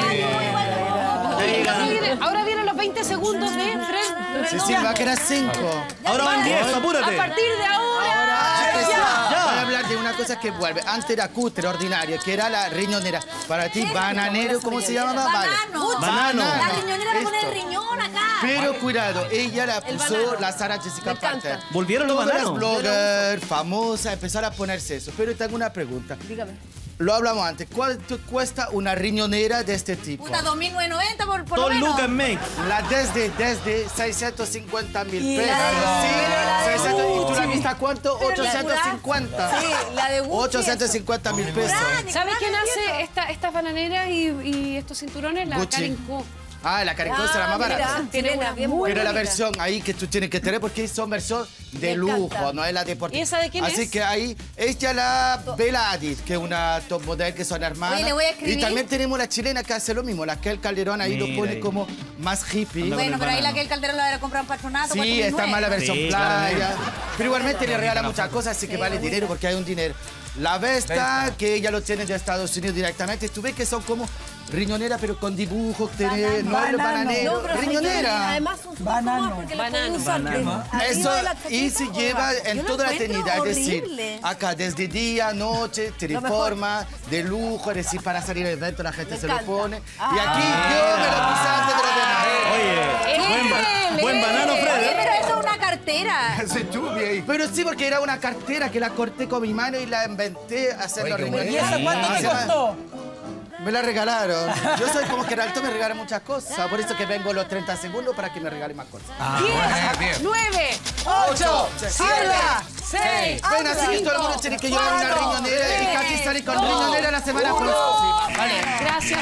Ahora vienen, ahora vienen los veinte segundos de Fred. Sí, sí, va a quedar cinco. Ahora van diez, A apúrate. partir de ahora. Ya. Voy a hablar de una cosa que vuelve. Antes era cutre, ordinario, que era la riñonera. Para ti, bananero, ¿cómo se llamaba? Vale. Banano. Banano. La riñonera le pone el Esto. riñón acá. Pero cuidado, ella la puso la Sara Jessica Parker. Volvieron los Todas las bananos. bloggers famosas empezaron a ponerse eso. Pero tengo una pregunta. Dígame. Lo hablamos antes. ¿Cuánto cuesta una riñonera de este tipo? Puta, dos mil novecientos noventa por, por lo Dos menos. lucas make. La desde, desde seiscientos cincuenta mil Y pesos. la de- Sí, pero la de seiscientos. ¿Y tú la Gucci. viste a cuánto? Pero la de ochocientos cincuenta. Sí, la de Gucci. ochocientos cincuenta mil pesos. Grande, ¿Sabes quién grande, hace esta- estas bananeras y, y estos cinturones? La Gucci. Karen Co. Ah, la Caricosa era más barata. Tiene una bien muy Pero la bonita. versión ahí que tú tienes que tener porque son versión de Me lujo, encanta. no es la deportiva. ¿Y esa de quién Así es? que ahí, ella la Bella Hadid, que es una top model que son hermanas. Oye, le voy a escribir. Y también tenemos la chilena que hace lo mismo, la Kel Calderón ahí lo Mira pone ahí. como más hippie. Bueno, pero ahí la banano. que el Calderón la habrá comprado en patronato. Sí, cuatro mil está nueve. más la versión Sí, playa. claro. Pero igualmente le regala muchas cosas, así que vale dinero porque hay un dinero. La Vesta, que ella lo tiene de Estados Unidos directamente. Tú ves que son como riñonera, pero con dibujos, tiene, no es Banano. bananero, No, pero son- riñonera. Además son súper Banano. cómodas porque las Banano. pueden usar Banano. arriba Eso, de la y chaqueta se o lleva abajo. en Yo lo toda la encuentro eternidad, es decir, horrible. acá desde día, noche, te Lo forma, de lujo, es decir, para salir al evento la gente Me se lo encanta. pone. Y aquí yo me lo puse antes de los demás. Oye, buen, ba- buen banano, Oye, Fred. pero eso es una cartera. Pero sí, porque era una cartera que la corté con mi mano y la inventé haciendo Oye, qué ¿Y riñonera. esa cuánto te Se la- costó? Me la regalaron. Yo soy como que Geraldo me regala muchas cosas. Por eso que vengo los treinta segundos para que me regale más cosas. Ah, bueno, bien. nueve, ¡Ocho! siete, seis, Ven, así que todo el mundo tiene que llevar una riñonera y Katy sale con riñonera la semana próxima. Vale. Gracias,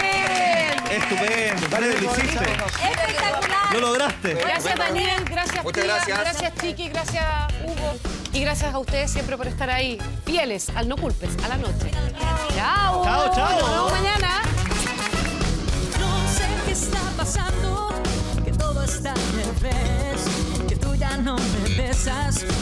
Fred. Estupendo, Fred, lo hiciste. Espectacular. Lo lograste. Gracias, Daniel. Gracias, Muchas Pía. gracias. Gracias, Chiqui. Gracias, Hugo. Y gracias a ustedes siempre por estar ahí. Fieles al No Culpes, a la noche. Chao. Chao, chao. Nos vemos mañana. No sé qué está pasando, que todo está al revés, que tú ya no me besas,